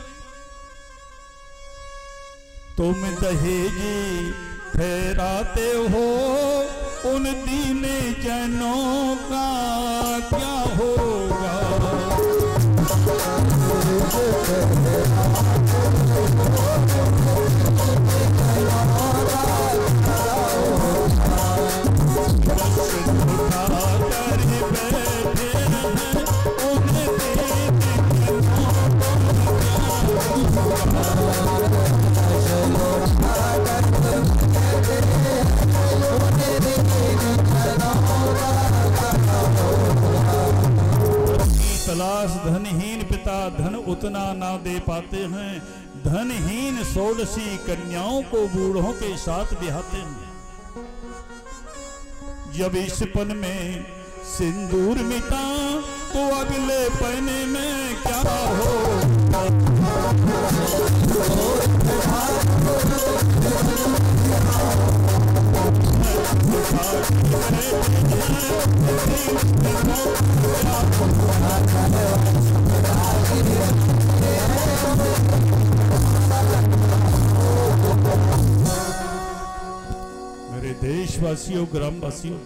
तुम दहेज ठहराते हो उन दीने जनों का क्या होगा? तलाश धनहीन पिता धन उतना ना दे पाते हैं, धनहीन 16 कन्याओं को बूढ़ों के साथ बिहाते हैं। जब इस पन में सिंदूर मिटा तो अगले पने में क्या हो? मेरे देशवासियों, ग्रामवासियों,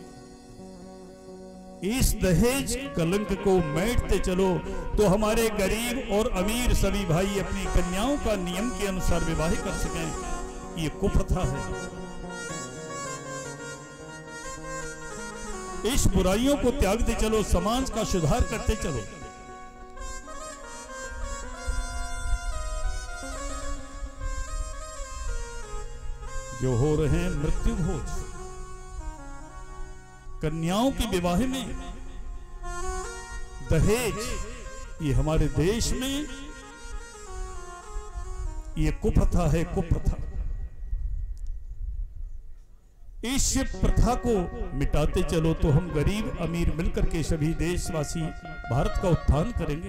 इस दहेज कलंक को मेटते चलो तो हमारे गरीब और अमीर सभी भाई अपनी कन्याओं का नियम के अनुसार विवाह कर सकें। ये कुप्रथा है। इस बुराइयों को त्यागते चलो, समाज का सुधार करते चलो। जो हो रहे हैं मृत्यु भोज, कन्याओं के विवाह में दहेज, ये हमारे देश में ये कुप्रथा है, कुप्रथा। इस प्रथा को मिटाते चलो तो हम गरीब अमीर मिलकर के सभी देशवासी भारत का उत्थान करेंगे।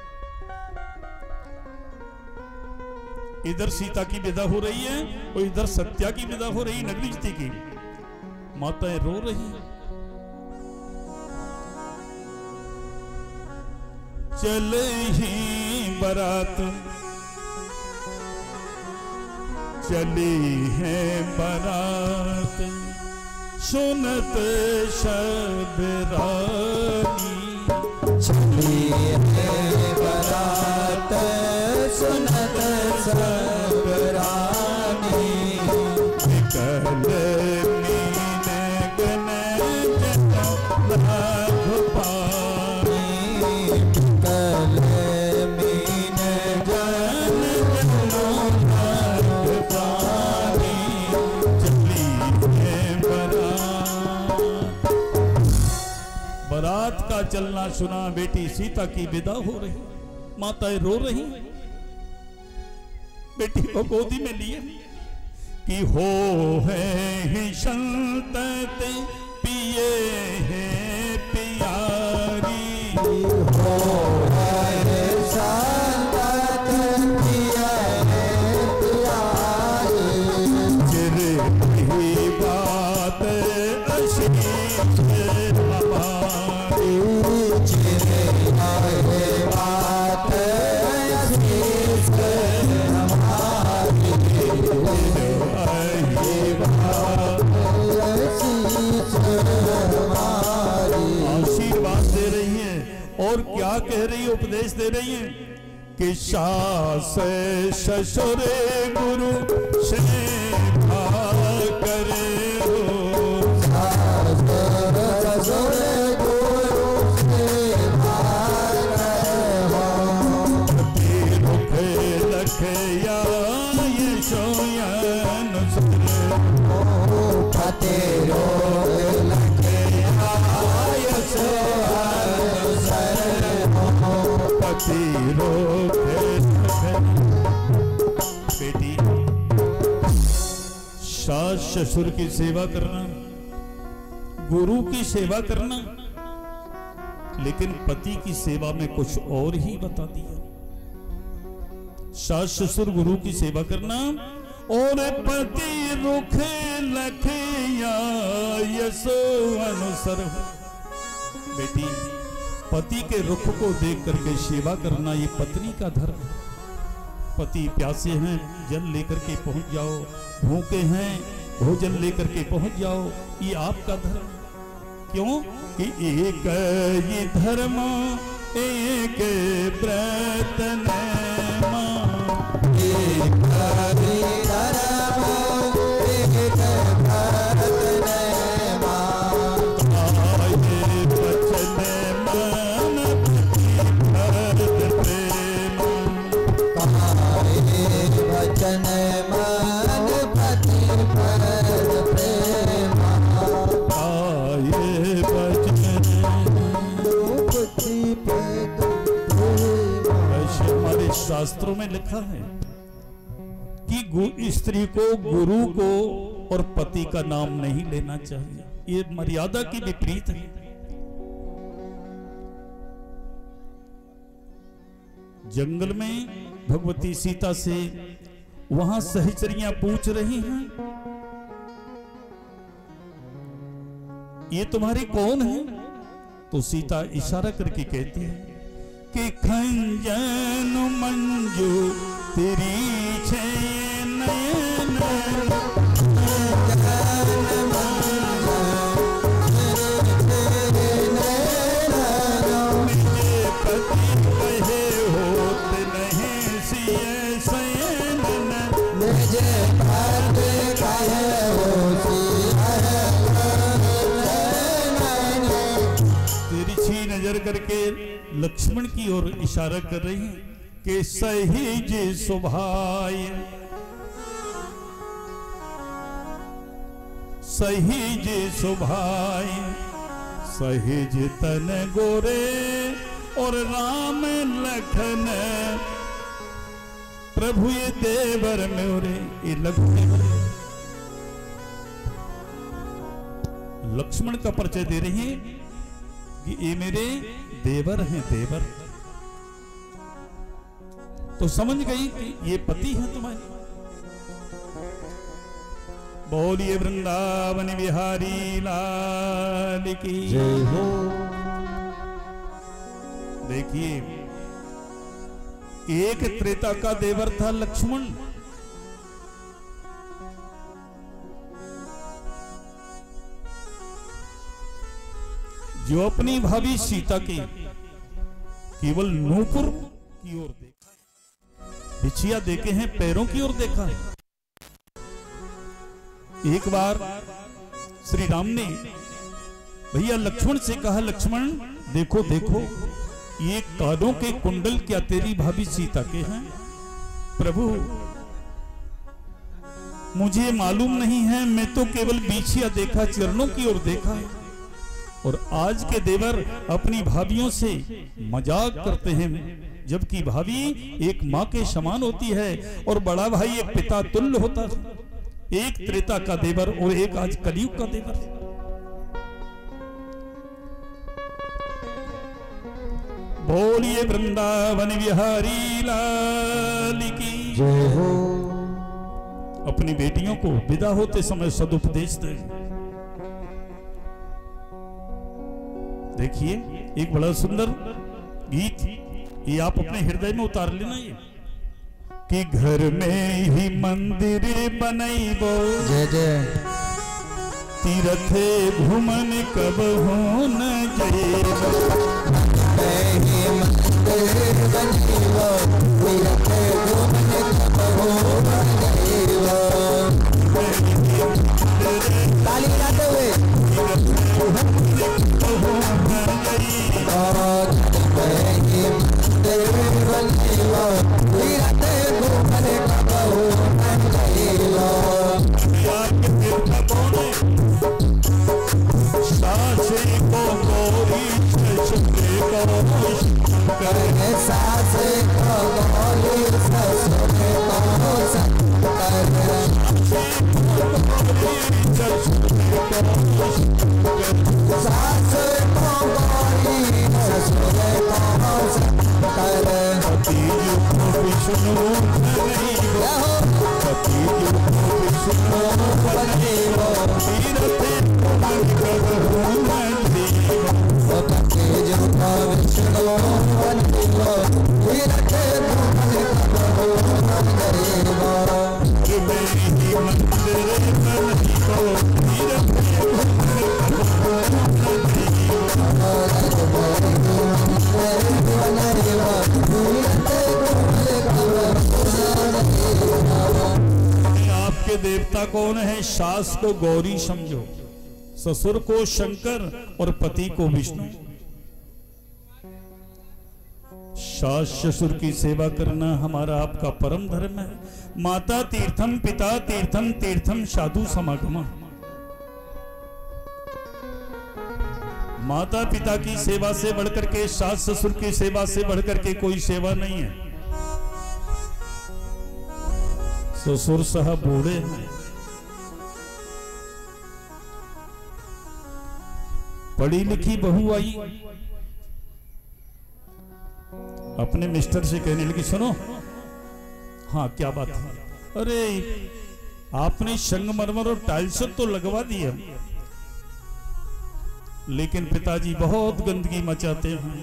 इधर सीता की विदा हो रही है और इधर सत्या की विदा हो रही, नगरीजती की। माताएं रो रही हैं। चले ही बारात, चली है बारात, सुनत सब रानी। चली है बारात, सुनत सब रानी। निकल मीन गन नाग पानी। निकल मीन गन नाग पानी। चली है बारात। बारात का चलना सुना, बेटी सीता की विदा हो रही, माताएं रो रही। बेटी को गोदी में लिए कि हो है संतति पिए हैं प्यारी। हो है संतत पिए हैं प्यारी। चिरही बात आशीष हमारी। चिरही बात आशीष आशीर्वाद दे रही हैं। और क्या कह रही है, उपदेश दे रही हैं कि सास ससुर गुरु से करे हो। ससुर गुरु से रुख लखया ये सोयन तेरो बेटी, सास ससुर की सेवा करना, गुरु की सेवा करना, लेकिन पति की सेवा में कुछ और ही बता दिया। सास ससुर गुरु की सेवा करना और पति रुख लखया यसो अनुसर। बेटी, पति के रुख को देख करके सेवा करना ये पत्नी का धर्म है। पति प्यासे हैं, जल लेकर के पहुंच जाओ। भूखे हैं, भोजन लेकर के पहुंच जाओ, ये आपका धर्म। क्यों कि एक ये धर्म एक व्रत नेमा। एक धर्म एक व्रत नेमा। आये बचन मन भरत प्रेम। आये वचन मन पति भरत प्रेम। आये बचन पति भरत प्रेम। ऐसे हमारे शास्त्रों में लिखा है कि स्त्री को, गुरु को और पति का नाम नहीं लेना चाहिए। ये मर्यादा की विपरीत है। जंगल में भगवती सीता से वहां सहचरियां पूछ रही हैं ये तुम्हारे कौन है? तो सीता इशारा करके कहती है कि खंजन मंजू तेरी छे नयन, नजर करके लक्ष्मण की ओर इशारा कर रही है कि सहीज सुभाय, सहीज सुभाय, सहीज तन गोरे और राम लखन, प्रभु ये देवर मोरे, ये लक्ष्मण का परिचय दे रही है कि ये मेरे देवर हैं, देवर। तो समझ गई कि ये पति है तुम्हारे। बोलिए वृंदावन बिहारी लाल की जय हो। देखिए, एक त्रेता का देवर था लक्ष्मण, जो अपनी भाभी सीता की केवल नूपुर की ओर देखा है, बिछिया देखे हैं पैरों की ओर देखा है। एक बार श्री राम ने भैया लक्ष्मण से कहा, लक्ष्मण देखो देखो ये कानों के कुंडल क्या तेरी भाभी सीता के हैं? प्रभु मुझे मालूम नहीं है, मैं तो केवल बिछिया देखा, चरणों की ओर देखा है। और आज के देवर अपनी भाभियों से मजाक करते हैं, जबकि भाभी एक माँ के समान होती है और बड़ा भाई एक पिता तुल्य होता है। एक त्रेता का देवर और एक आज कलयुग का देवर। बोलिए वृंदावन बिहारी लाल की जय हो। अपनी बेटियों को विदा होते समय सदुपदेश दें। देखिए एक बड़ा सुंदर गीत, ये आप अपने हृदय में उतार लेना, ये कि घर में ही मंदिर बनैबो, जय जय, तीर्थ घूमन कब हो न जइबो, मंदिर बनैबो, तीर्थ घूमन कब हो न जइबो। ताली बजाते हुए देवता कौन है? सास को गौरी समझो, ससुर को शंकर और पति को विष्णु। सास ससुर की सेवा करना हमारा आपका परम धर्म है। माता तीर्थम, पिता तीर्थम, तीर्थम साधु समागम। माता पिता की सेवा से बढ़कर के, सास ससुर की सेवा से बढ़कर के कोई सेवा नहीं है। ससुर साहब बूढ़े हैं, पढ़ी लिखी बहू आई, अपने मिस्टर से कहने लगी, सुनो, हाँ क्या बात है? अरे आपने संगमरमर और टाइल्स तो लगवा दिया, लेकिन पिताजी बहुत गंदगी मचाते हैं,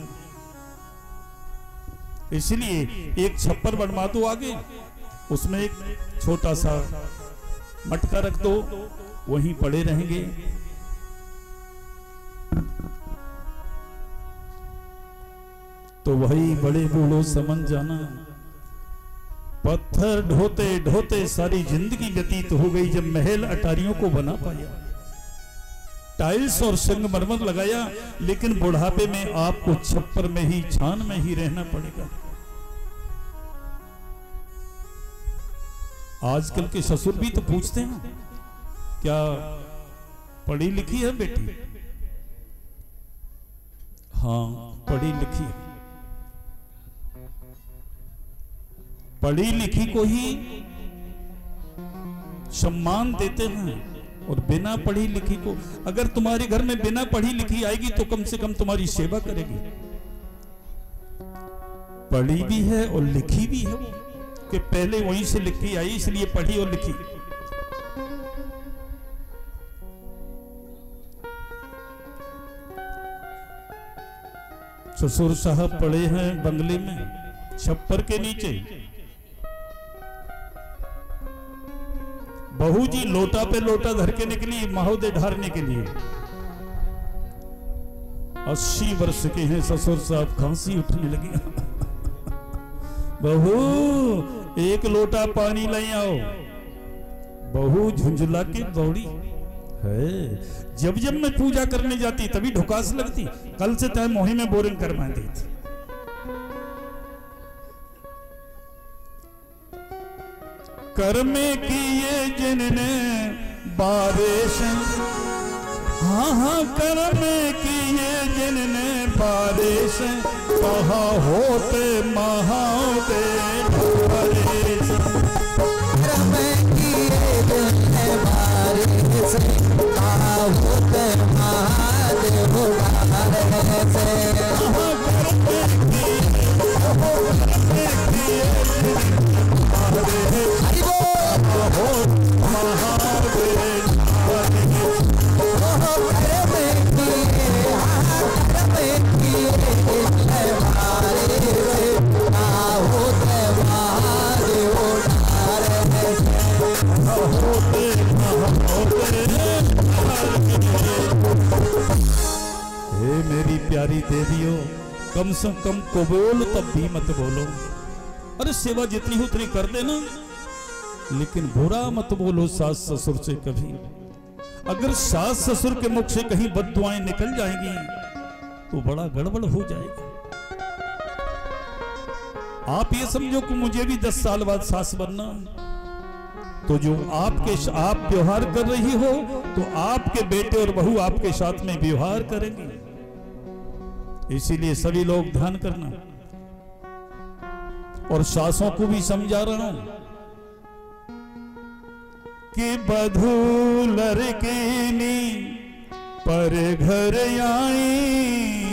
इसलिए एक छप्पर बनवा दो आगे, उसमें एक छोटा सा मटका रख दो, वहीं पड़े रहेंगे। तो वही बड़े बूढ़ों समझ जाना, पत्थर ढोते ढोते सारी जिंदगी व्यतीत हो गई। जब महल अटारियों को बना पाया, टाइल्स और संगमरमर लगाया, लेकिन बुढ़ापे में आपको छप्पर में ही, छान में ही रहना पड़ेगा। आजकल के ससुर भी तो पूछते हैं, क्या पढ़ी लिखी है बेटी? हाँ, पढ़ी लिखी है। पढ़ी लिखी को ही सम्मान देते हैं, और बिना पढ़ी लिखी को, अगर तुम्हारे घर में बिना पढ़ी लिखी आएगी तो कम से कम तुम्हारी सेवा करेगी। पढ़ी भी है और लिखी भी है, कि पहले वहीं से लिखी आई, इसलिए पढ़ी और लिखी। ससुर साहब पड़े हैं बंगले में, छप्पर के नीचे। बहू जी लोटा पे लोटा धर के निकली महोदय ढारने के लिए। 80 वर्ष के हैं ससुर साहब, खांसी उठने लगी। बहू एक लोटा पानी ले आओ। बहू झुंझुला के दौड़ी है। जब जब मैं पूजा करने जाती तभी ढुकास लगती, कल से तय मोही में बोरिंग करवा दी थी। कर्मे किए जिनने बारिश, हाँ हाँ कर्मे किए जिनने बारिश, कहा होते महादेव बारिश। कर्मे किए जिनने बारिश, कहा होते महादेव बारिश। मेरी प्यारी देवियों, कम से कम कबूल तब भी मत बोलो। अरे सेवा जितनी हो उतनी कर देना, लेकिन बुरा मत बोलो सास ससुर से कभी। अगर सास ससुर के मुख से कहीं बद्दुआएं निकल जाएंगी तो बड़ा गड़बड़ हो जाएगा। आप ये समझो कि मुझे भी 10 साल बाद सास बनना, तो जो आप व्यवहार कर रही हो तो आपके बेटे और बहू आपके साथ में व्यवहार करेंगे। इसीलिए सभी लोग ध्यान करना, और सासों को भी समझा रहा हूं कि बधू लड़कीनी पर घर आई,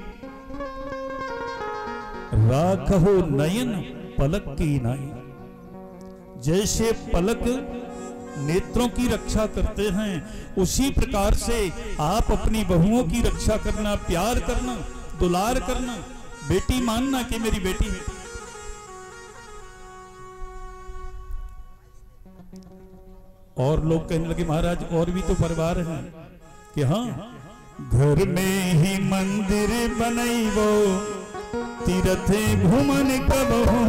राखो नयन पलक की नाई। जैसे पलक नेत्रों की रक्षा करते हैं, उसी प्रकार से आप अपनी बहुओं की रक्षा करना, प्यार करना, दुलार करना, बेटी मानना कि मेरी बेटी है। और लोग कहने लगे महाराज और भी तो परिवार हैं, कि हाँ, घर में ही मंदिर बनैबो, तीर्थे घूमन कबहू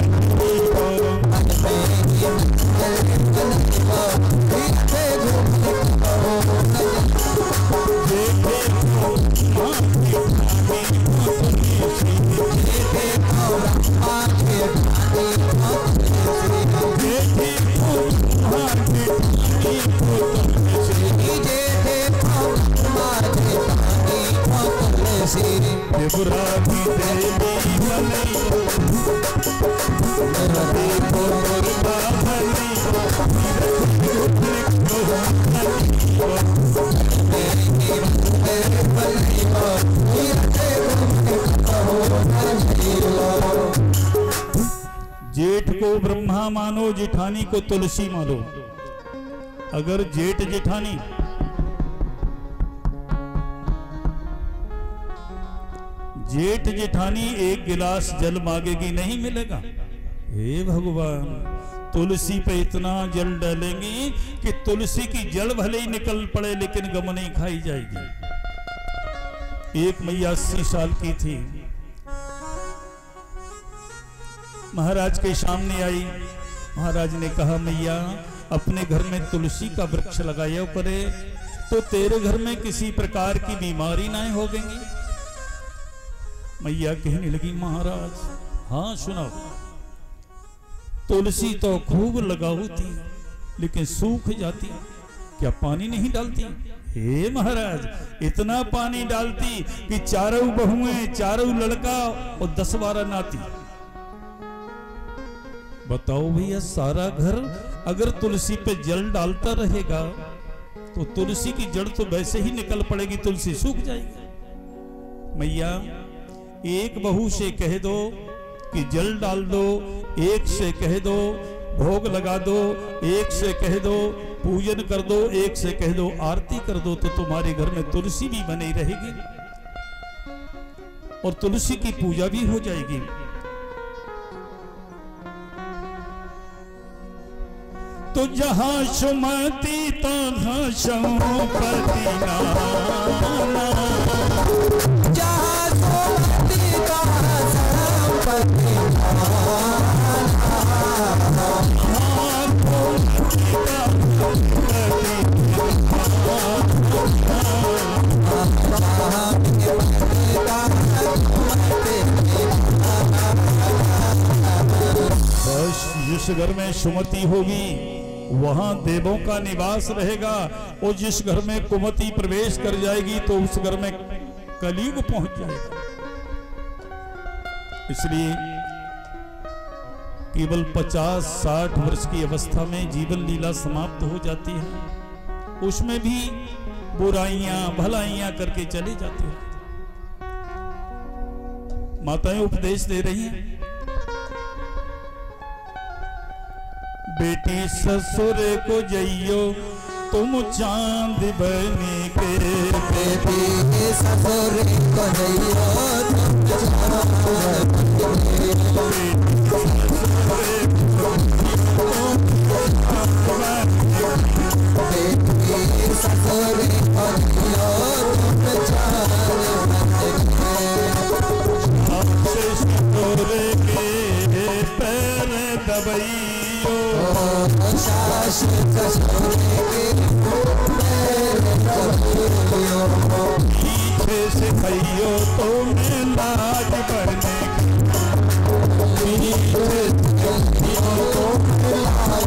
जेठ को ब्रह्मा मानो, जेठानी को तुलसी मानो। अगर जेठ जेठानी जेठ जेठानी एक गिलास जल मांगेगी, नहीं मिलेगा। हे भगवान, तुलसी पे इतना जल डालेंगे कि तुलसी की जड़ भले ही निकल पड़े लेकिन गम नहीं खाई जाएगी। एक मैया 80 साल की थी, महाराज के सामने आई। महाराज ने कहा, मैया अपने घर में तुलसी का वृक्ष लगाया करे तो तेरे घर में किसी प्रकार की बीमारी ना होगी। मैया कहने लगी, महाराज हाँ सुनाओ। तुलसी तो खूब लगाऊ थी लेकिन सूख जाती, क्या पानी नहीं डालती? हे महाराज, इतना पानी डालती कि चारों बहुएं, चारों लड़का और 10-12 नाती। बताओ भैया, सारा घर अगर तुलसी पे जल डालता रहेगा तो तुलसी की जड़ तो वैसे ही निकल पड़ेगी, तुलसी सूख जाएगी। मैया एक बहू से कह दो कि जल डाल दो, एक से कह दो भोग लगा दो, एक से कह दो पूजन कर दो, एक से कह दो आरती कर दो, तो तुम्हारे घर में तुलसी भी बनी रहेगी और तुलसी की पूजा भी हो जाएगी। तो जहां सुमति तहां संपत्ति नाना, जहाँ सुमति तहाँ संपत्ति जिस घर में सुमति होगी वहां देवों का निवास रहेगा, और जिस घर में कुमति प्रवेश कर जाएगी तो उस घर में कलयुग पहुंच जाएगा। इसलिए केवल 50-60 वर्ष की अवस्था में जीवन लीला समाप्त हो जाती है, उसमें भी बुराइयां भलाइयां करके चली जाती है। माताएं उपदेश दे रही हैं, बेटी ससुर को जइयो तुम चांद बने के, बेटी ससुर को जइयो तुम चांद बने के, बेटी ससुर को जइयो तुम चांद बने के, पैर दबई सास ससुर के पीछे से खइयो तो मैं लाज भरने पीछे तो लाज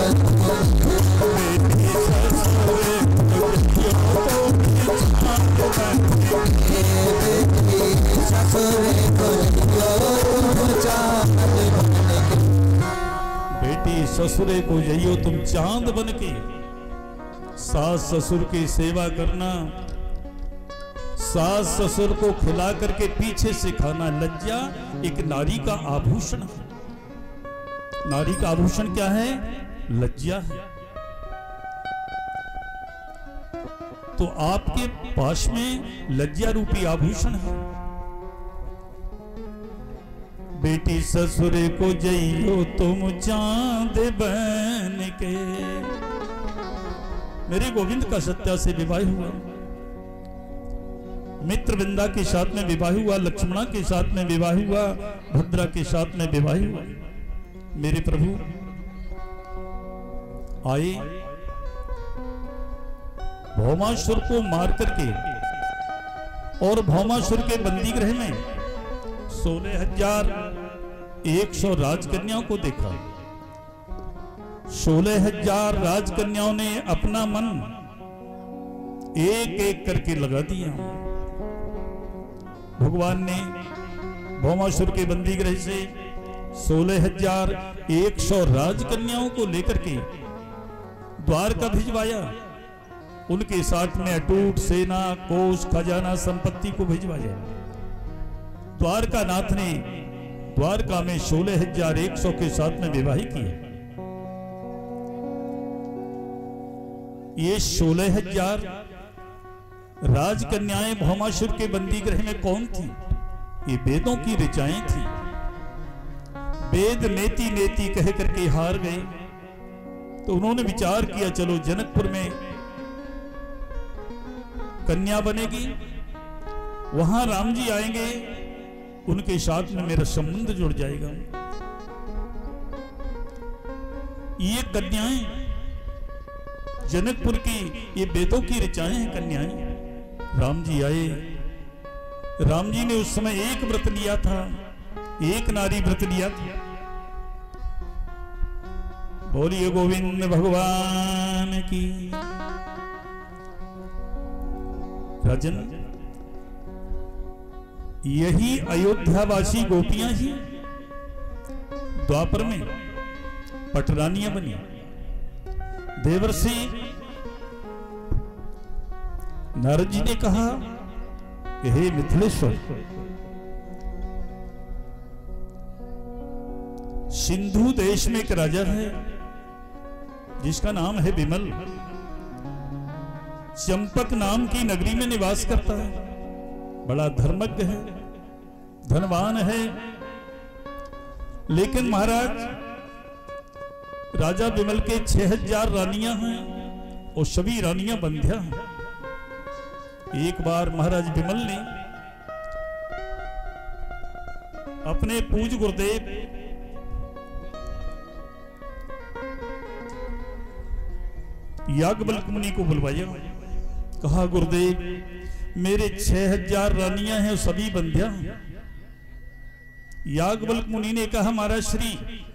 बेटी ससुर तो चांद बने, बेटी ससुर को चांद बने के, बेटी ससुरे को जइयो तुम चांद बन के। सास ससुर की सेवा करना, सास ससुर को खिला करके पीछे से खाना, लज्जा एक नारी का आभूषण है। नारी का आभूषण क्या है? लज्जा है। तो आपके पास में लज्जा रूपी आभूषण है। बेटी ससुरे को जइयो तुम चांद बन के। मेरे गोविंद का सत्या से विवाह हुआ, मित्रविंदा के साथ में विवाह हुआ, लक्ष्मणा के साथ में विवाह हुआ, भद्रा के साथ में विवाह हुआ। मेरे प्रभु आए, भौमासुर को मार करके और भौमासुर के बंदी गृह में 16,100 राजकन्याओं को देखा। 16,000 राजकन्याओं ने अपना मन एक एक करके लगा दिया। भगवान ने भौमासुर के बंदी गृह से 16,100 राजकन्याओं को लेकर के द्वारका भिजवाया। उनके साथ में अटूट सेना, कोष, खजाना, संपत्ति को भिजवाया। द्वारका नाथ ने द्वारका में 16,100 के साथ में विवाह किए। ये 16,000 राजकन्याएं भौमासुर के बंदी गृह में कौन थी? ये वेदों की ऋचाएं थी। वेद नेति नेति कह करके हार गए, तो उन्होंने विचार किया चलो जनकपुर में कन्या बनेगी, वहां राम जी आएंगे, उनके साथ में मेरा संबंध जुड़ जाएगा। ये कन्याएं जनकपुर की, ये वेदों की ऋचाएं हैं कन्याएं। राम जी आए, राम जी ने उस समय एक व्रत लिया था, एक नारी व्रत लिया था। बोलिए गोविंद भगवान की। राजन, यही अयोध्यावासी गोपियां ही द्वापर में पटरानियां बनी। देवर्षि नारद जी ने कहा कि हे मिथिलेश्वर, सिंधु देश में एक राजा है जिसका नाम है विमल, चंपक नाम की नगरी में निवास करता है, बड़ा धर्मज्ञ है, धनवान है। लेकिन महाराज, राजा विमल के 6000 रानियां हैं और सभी रानियां बंध्या हैं। एक बार महाराज विमल ने अपने पूज गुरुदेव याज्ञवल्क्य मुनि को बुलवाया, कहा गुरुदेव मेरे 6000 रानियां हैं, सभी बंध्या। याज्ञवल्क्य मुनि ने कहा महाराज श्री,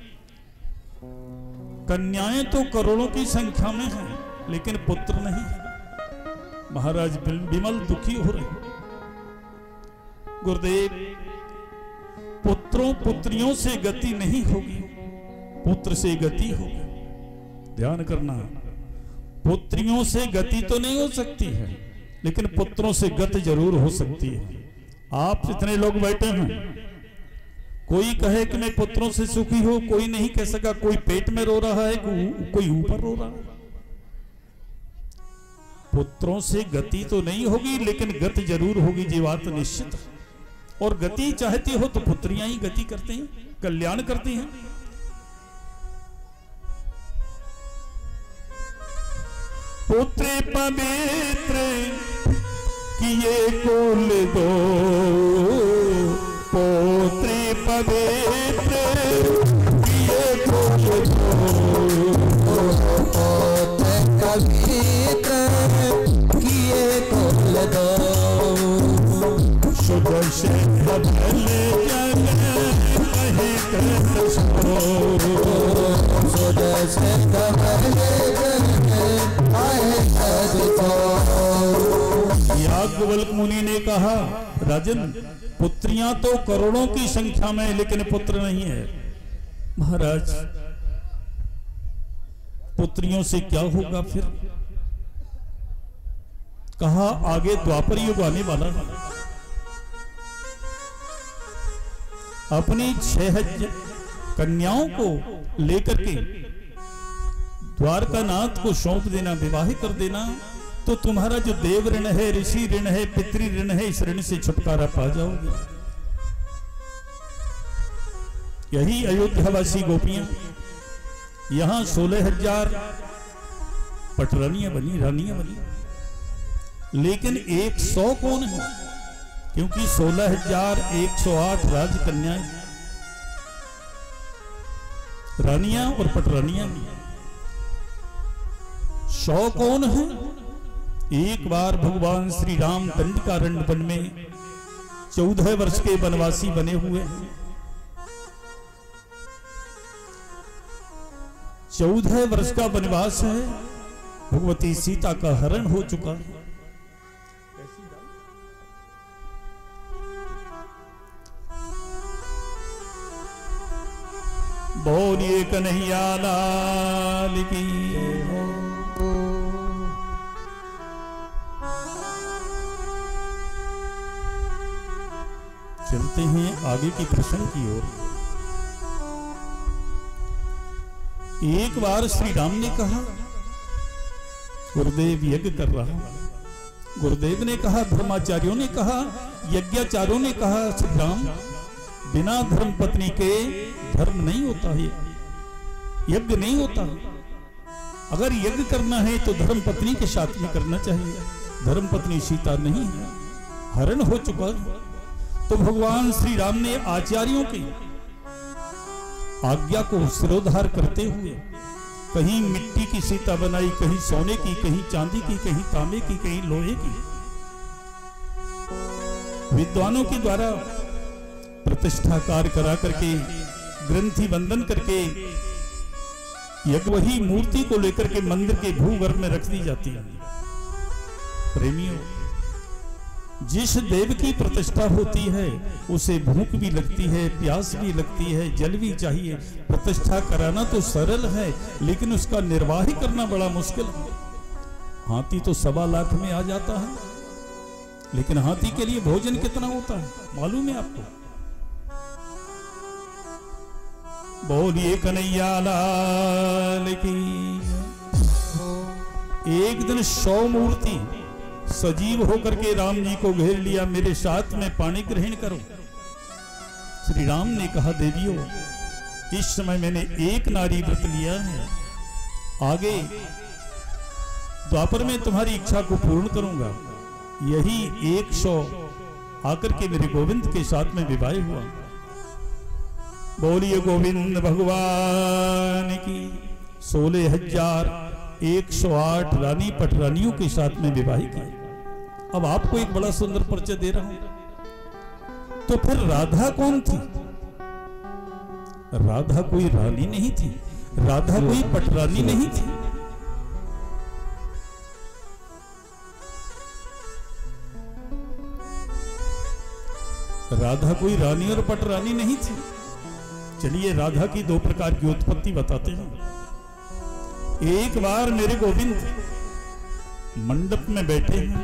कन्याएं तो करोड़ों की संख्या में हैं, लेकिन पुत्र नहीं। महाराज विमल दुखी हो रहे। गुरुदेव, पुत्रों पुत्रियों से गति नहीं होगी, पुत्र से गति होगी। ध्यान करना, पुत्रियों से गति तो नहीं हो सकती है, लेकिन पुत्रों से गति जरूर हो सकती है। आप इतने लोग बैठे हैं, कोई कहे कि मैं पुत्रों से सुखी हूं, कोई नहीं कह सका। कोई पेट में रो रहा है, कोई ऊपर रो रहा है। पुत्रों से गति तो नहीं होगी, लेकिन गति जरूर होगी, ये बात निश्चित है। और गति चाहती हो तो पुत्रियां ही गति करते हैं, कल्याण करती हैं। पुत्र पवित्र किए कुल दो, पुत्र पवित्र किए कुल दो, पुत्र पवित्र किए कुल दो, सुदर्शन बदल जग कहे कृत सो, सुदर्शन बदल जग कहे कृत सो। याज्ञवल्क्य मुनि ने कहा राजन, पुत्रियां तो करोड़ों की संख्या में, लेकिन पुत्र नहीं है। महाराज, पुत्रियों से क्या होगा फिर? कहा आगे द्वापर युग आने वाला है, अपनी 6000 कन्याओं को लेकर के द्वारकानाथ को सौंप देना, विवाह कर देना, तो तुम्हारा जो देव ऋण है, ऋषि ऋण है, पितृ ऋण है, इस ऋण से छुटकारा पा जाओगे। यही अयोध्यावासी गोपियां यहां 16000 पटरानियां बनी, रानियां बनी, लेकिन 100 कौन है? क्योंकि 16108 राजकन्याएं, रानियां और पटरानियां। 100 कौन है? एक बार भगवान श्री राम दंडकारण्य वन में 14 वर्ष के वनवासी बने हुए हैं। 14 वर्ष का वनवास है, भगवती सीता का हरण हो चुका है। बोलिए कन्हैया लाल की। चलते हैं आगे की प्रसंग की ओर। एक बार श्री राम ने कहा, गुरुदेव यज्ञ कर रहा हूं। गुरुदेव ने कहा, धर्माचार्यों ने कहा यज्ञाचार्यों ने कहा श्री राम, बिना धर्म पत्नी के धर्म नहीं होता है, यज्ञ नहीं होता। अगर यज्ञ करना है तो धर्म पत्नी के साथ में करना चाहिए। धर्म पत्नी सीता नहीं है, हरण हो चुका है। तो भगवान श्री राम ने आचार्यों की आज्ञा को सिरोधार करते हुए कहीं मिट्टी की सीता बनाई, कहीं सोने की, कहीं चांदी की, कहीं तांबे की, कहीं लोहे की। विद्वानों के द्वारा प्रतिष्ठा कार्य करा करके, ग्रंथि बंधन करके यज्ञ वही मूर्ति को लेकर के मंदिर के भूगर्भ में रख दी जाती है। प्रेमियों, जिस देव की प्रतिष्ठा होती है उसे भूख भी लगती है, प्यास भी लगती है, जल भी चाहिए। प्रतिष्ठा कराना तो सरल है, लेकिन उसका निर्वाह करना बड़ा मुश्किल है। हाथी तो 1.25 लाख में आ जाता है, लेकिन हाथी के लिए भोजन कितना होता है मालूम है आपको? बोलिए कन्हैया लाल की। एक दिन 100 मूर्ति सजीव होकर के राम जी को घेर लिया, मेरे साथ में पानी ग्रहण करो। श्री राम ने कहा, देवियों, इस समय मैंने एक नारी व्रत लिया है, आगे द्वापर में तुम्हारी इच्छा को पूर्ण करूंगा। यही 100 आकर के मेरे गोविंद के साथ में विवाह हुआ। बोलिए गोविंद भगवान की। 16,108 रानी पटरानियों के साथ में विवाह किया। अब आपको एक बड़ा सुंदर परिचय दे रहा हूं। तो फिर राधा कौन थी? राधा कोई रानी नहीं थी, राधा कोई पटरानी नहीं थी। राधा कोई रानी और पटरानी नहीं थी। चलिए राधा की 2 प्रकार की उत्पत्ति बताते हैं। एक बार मेरे गोविंद मंडप में बैठे हैं,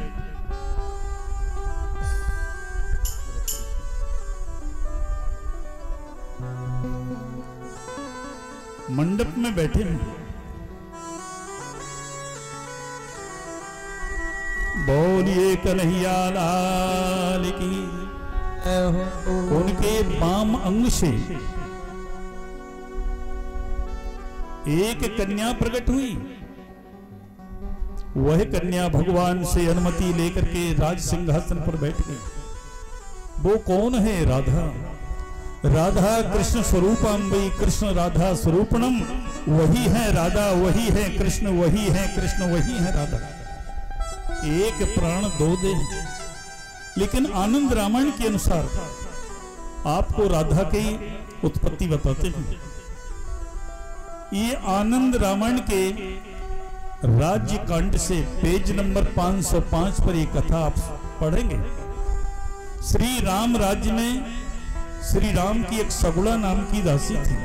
मंडप में बैठे हैं, बोलिए कन्हैया लाल की। उनके बाम अंग से एक कन्या प्रकट हुई। वह कन्या भगवान से अनुमति लेकर के राज सिंहासन पर बैठ गई। वो कौन है? राधा। राधा कृष्ण स्वरूपाम्बई, कृष्ण राधा स्वरूपणम। वही है राधा, वही है कृष्ण, वही है कृष्ण, वही है राधा। एक प्राण 2 देह। लेकिन आनंद रामायण के अनुसार आपको राधा की उत्पत्ति बताते हैं। ये आनंद रामायण के राज्य कांड से पेज नंबर 505 पर एक कथा आप पढ़ेंगे। श्री राम राज्य में श्री राम की एक शगुड़ा नाम की दासी थी।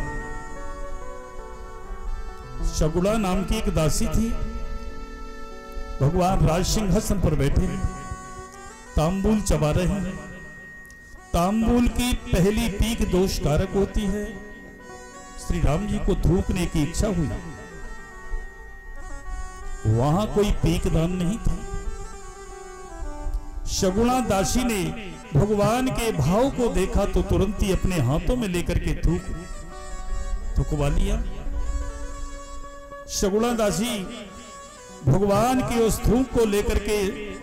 शगुड़ा नाम की एक दासी थी। भगवान राज सिंहासन पर बैठे हैं, तांबूल चबा रहे हैं। तांबूल की पहली पीक दोष कारक होती है। श्री राम जी को थूकने की इच्छा हुई, वहां कोई पीक दान नहीं था। शगुणा दासी ने भगवान के भाव को देखा तो तुरंत ही अपने हाथों में लेकर के थूकवा लिया। शगुणा दासी भगवान के उस थूक को लेकर के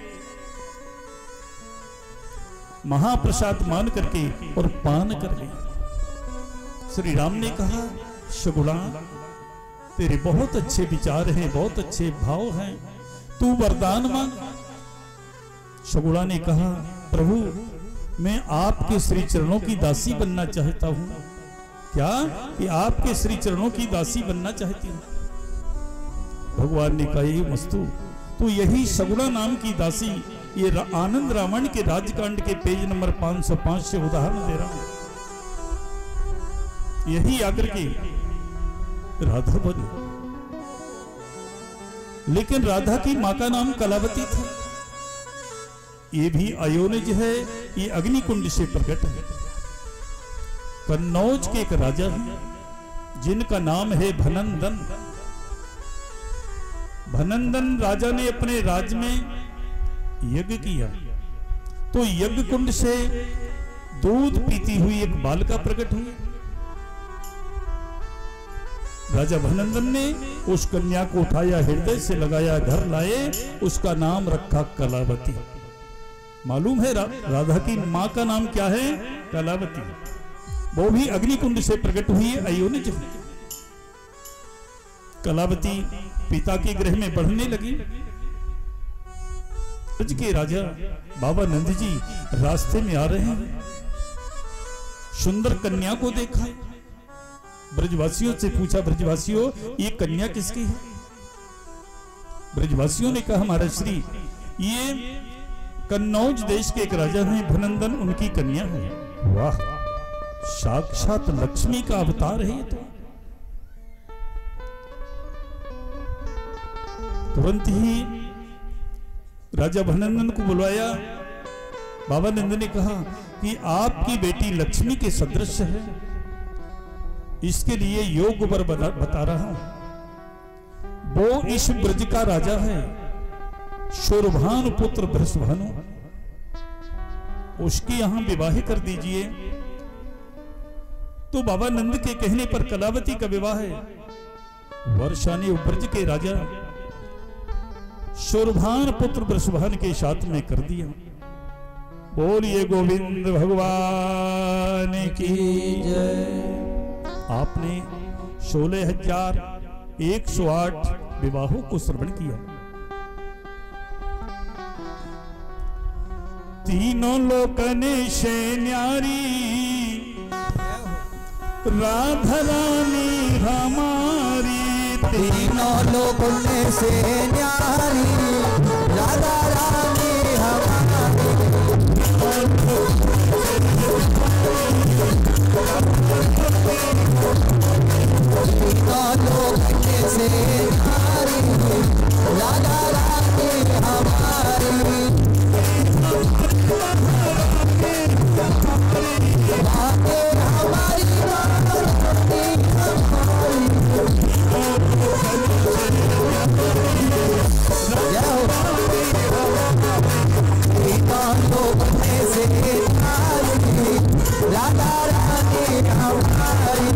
महाप्रसाद मान करके और पान कर गई। श्री राम ने कहा, शगुणा, तेरे बहुत अच्छे विचार हैं, बहुत अच्छे भाव हैं, तू वरदान मांग। शगुणा ने कहा, प्रभु, मैं आपके श्री चरणों की दासी बनना चाहता हूं। क्या? कि आपके श्री चरणों की दासी बनना चाहती हूं। भगवान ने कहा, ये मस्तु, तो यही शगुणा नाम की दासी, ये आनंद रामायण के राजकांड के पेज नंबर 505 से उदाहरण दे रहा हूं। यही आकर के राधा बनी। लेकिन राधा की मां का नाम कलावती था। ये भी अयोनिज है, ये अग्निकुंड से प्रकट है। कन्नौज के एक राजा हैं जिनका नाम है भनंदन। भनंदन राजा ने अपने राज्य में यज्ञ किया। तो यज्ञ कुंड से दूध पीती हुई एक बालिका प्रकट हुई। राजा भनंदन ने उस कन्या को उठाया, हृदय से लगाया, घर लाए, उसका नाम रखा कलावती। मालूम है राधा की मां का नाम क्या है? कलावती। वो भी अग्निकुंड से प्रकट हुई है, अयोनिज। कलावती पिता के गृह में बढ़ने लगी। ब्रज के राजा बाबा नंद जी रास्ते में आ रहे हैं, सुंदर कन्या को देखा, ब्रजवासियों से पूछा, ब्रजवासियों ये कन्या किसकी है? ब्रजवासियों ने कहा, महाराज श्री ये कन्नौज देश के एक राजा हैं भनंदन, उनकी कन्या है। वाह, साक्षात लक्ष्मी का अवतार है ये तो। तुरंत ही राजा भनंदन को बुलवाया। बाबा नंद ने कहा कि आपकी बेटी लक्ष्मी के सदृश है, इसके लिए योग वर बता रहा हूं। वो इस ब्रज का राजा है, शूरभानु पुत्र भृषभानु, उसकी यहां विवाह कर दीजिए। तो बाबा नंद के कहने पर कलावती का विवाह है वर्षा ने ब्रज के राजा शूरभान पुत्र वृषभान के साथ में कर दिया। बोलिए गोविंद भगवान की जय। आपने 16,108 विवाहों को श्रवण किया। तीनों लोकने से न्यारी राधा रानी हमारी, तीनों लोकने से न्यारी राधा रानी हमारी, तीनों लोकने से न्यारी राधा रानी हमारी, बातें हमारी राधा रानी हमारी।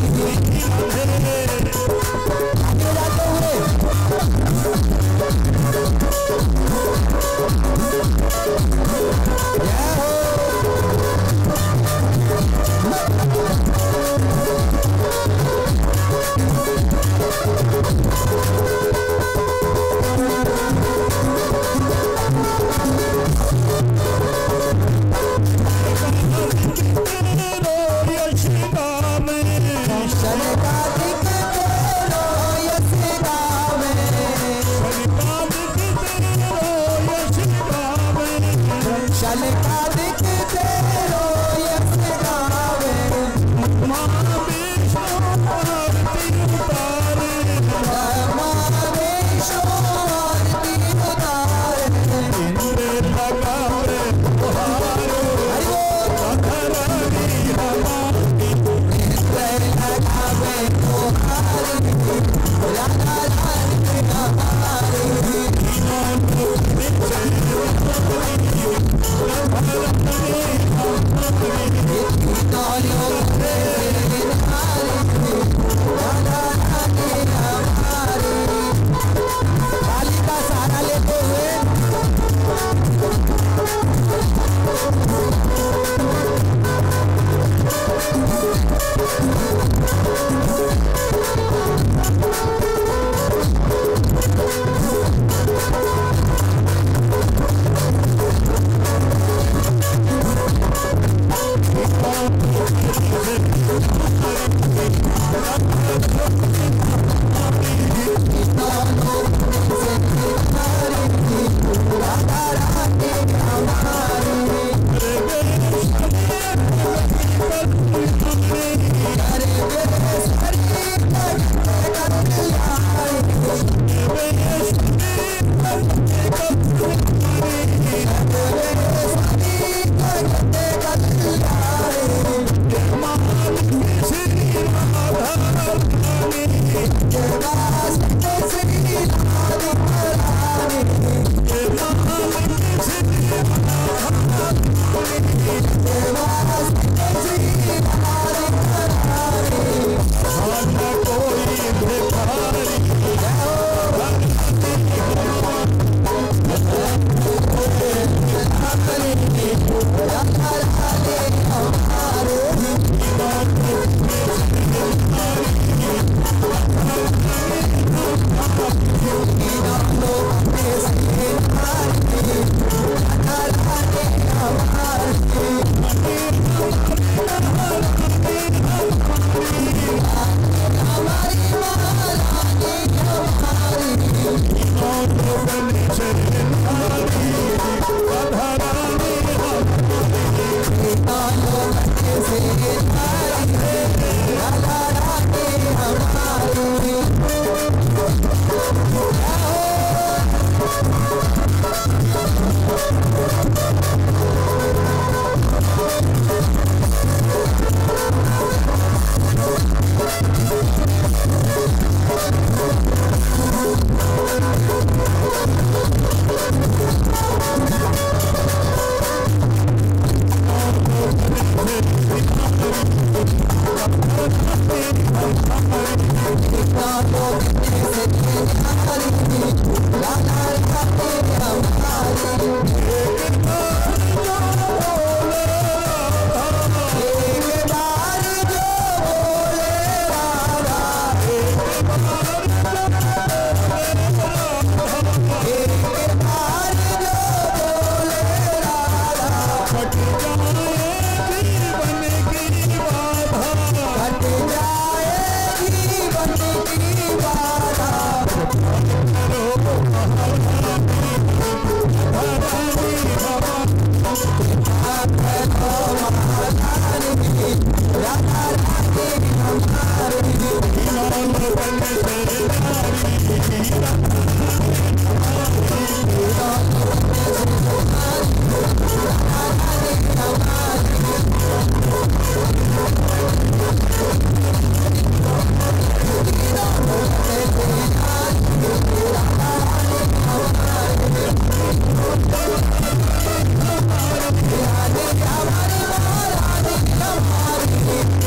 Radha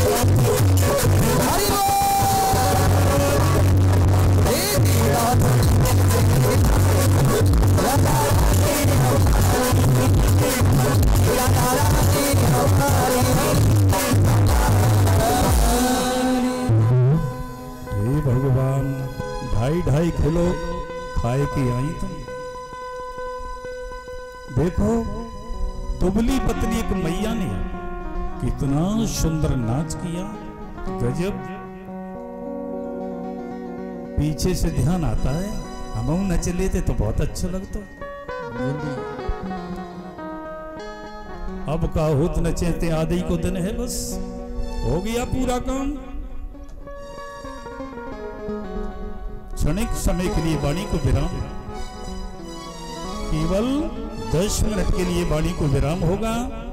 भगवान 2.5 किलो खाए की आई तुम। देखो दुबली पतली एक मैया ने कितना सुंदर नाच किया, गजब। पीछे से ध्यान आता है, हम नच लेते तो बहुत अच्छा लगता। अब का होत नचेते आदि को दिन है, बस हो गया पूरा काम। क्षणिक समय के लिए वाणी को विराम, केवल 10 मिनट के लिए वाणी को विराम होगा।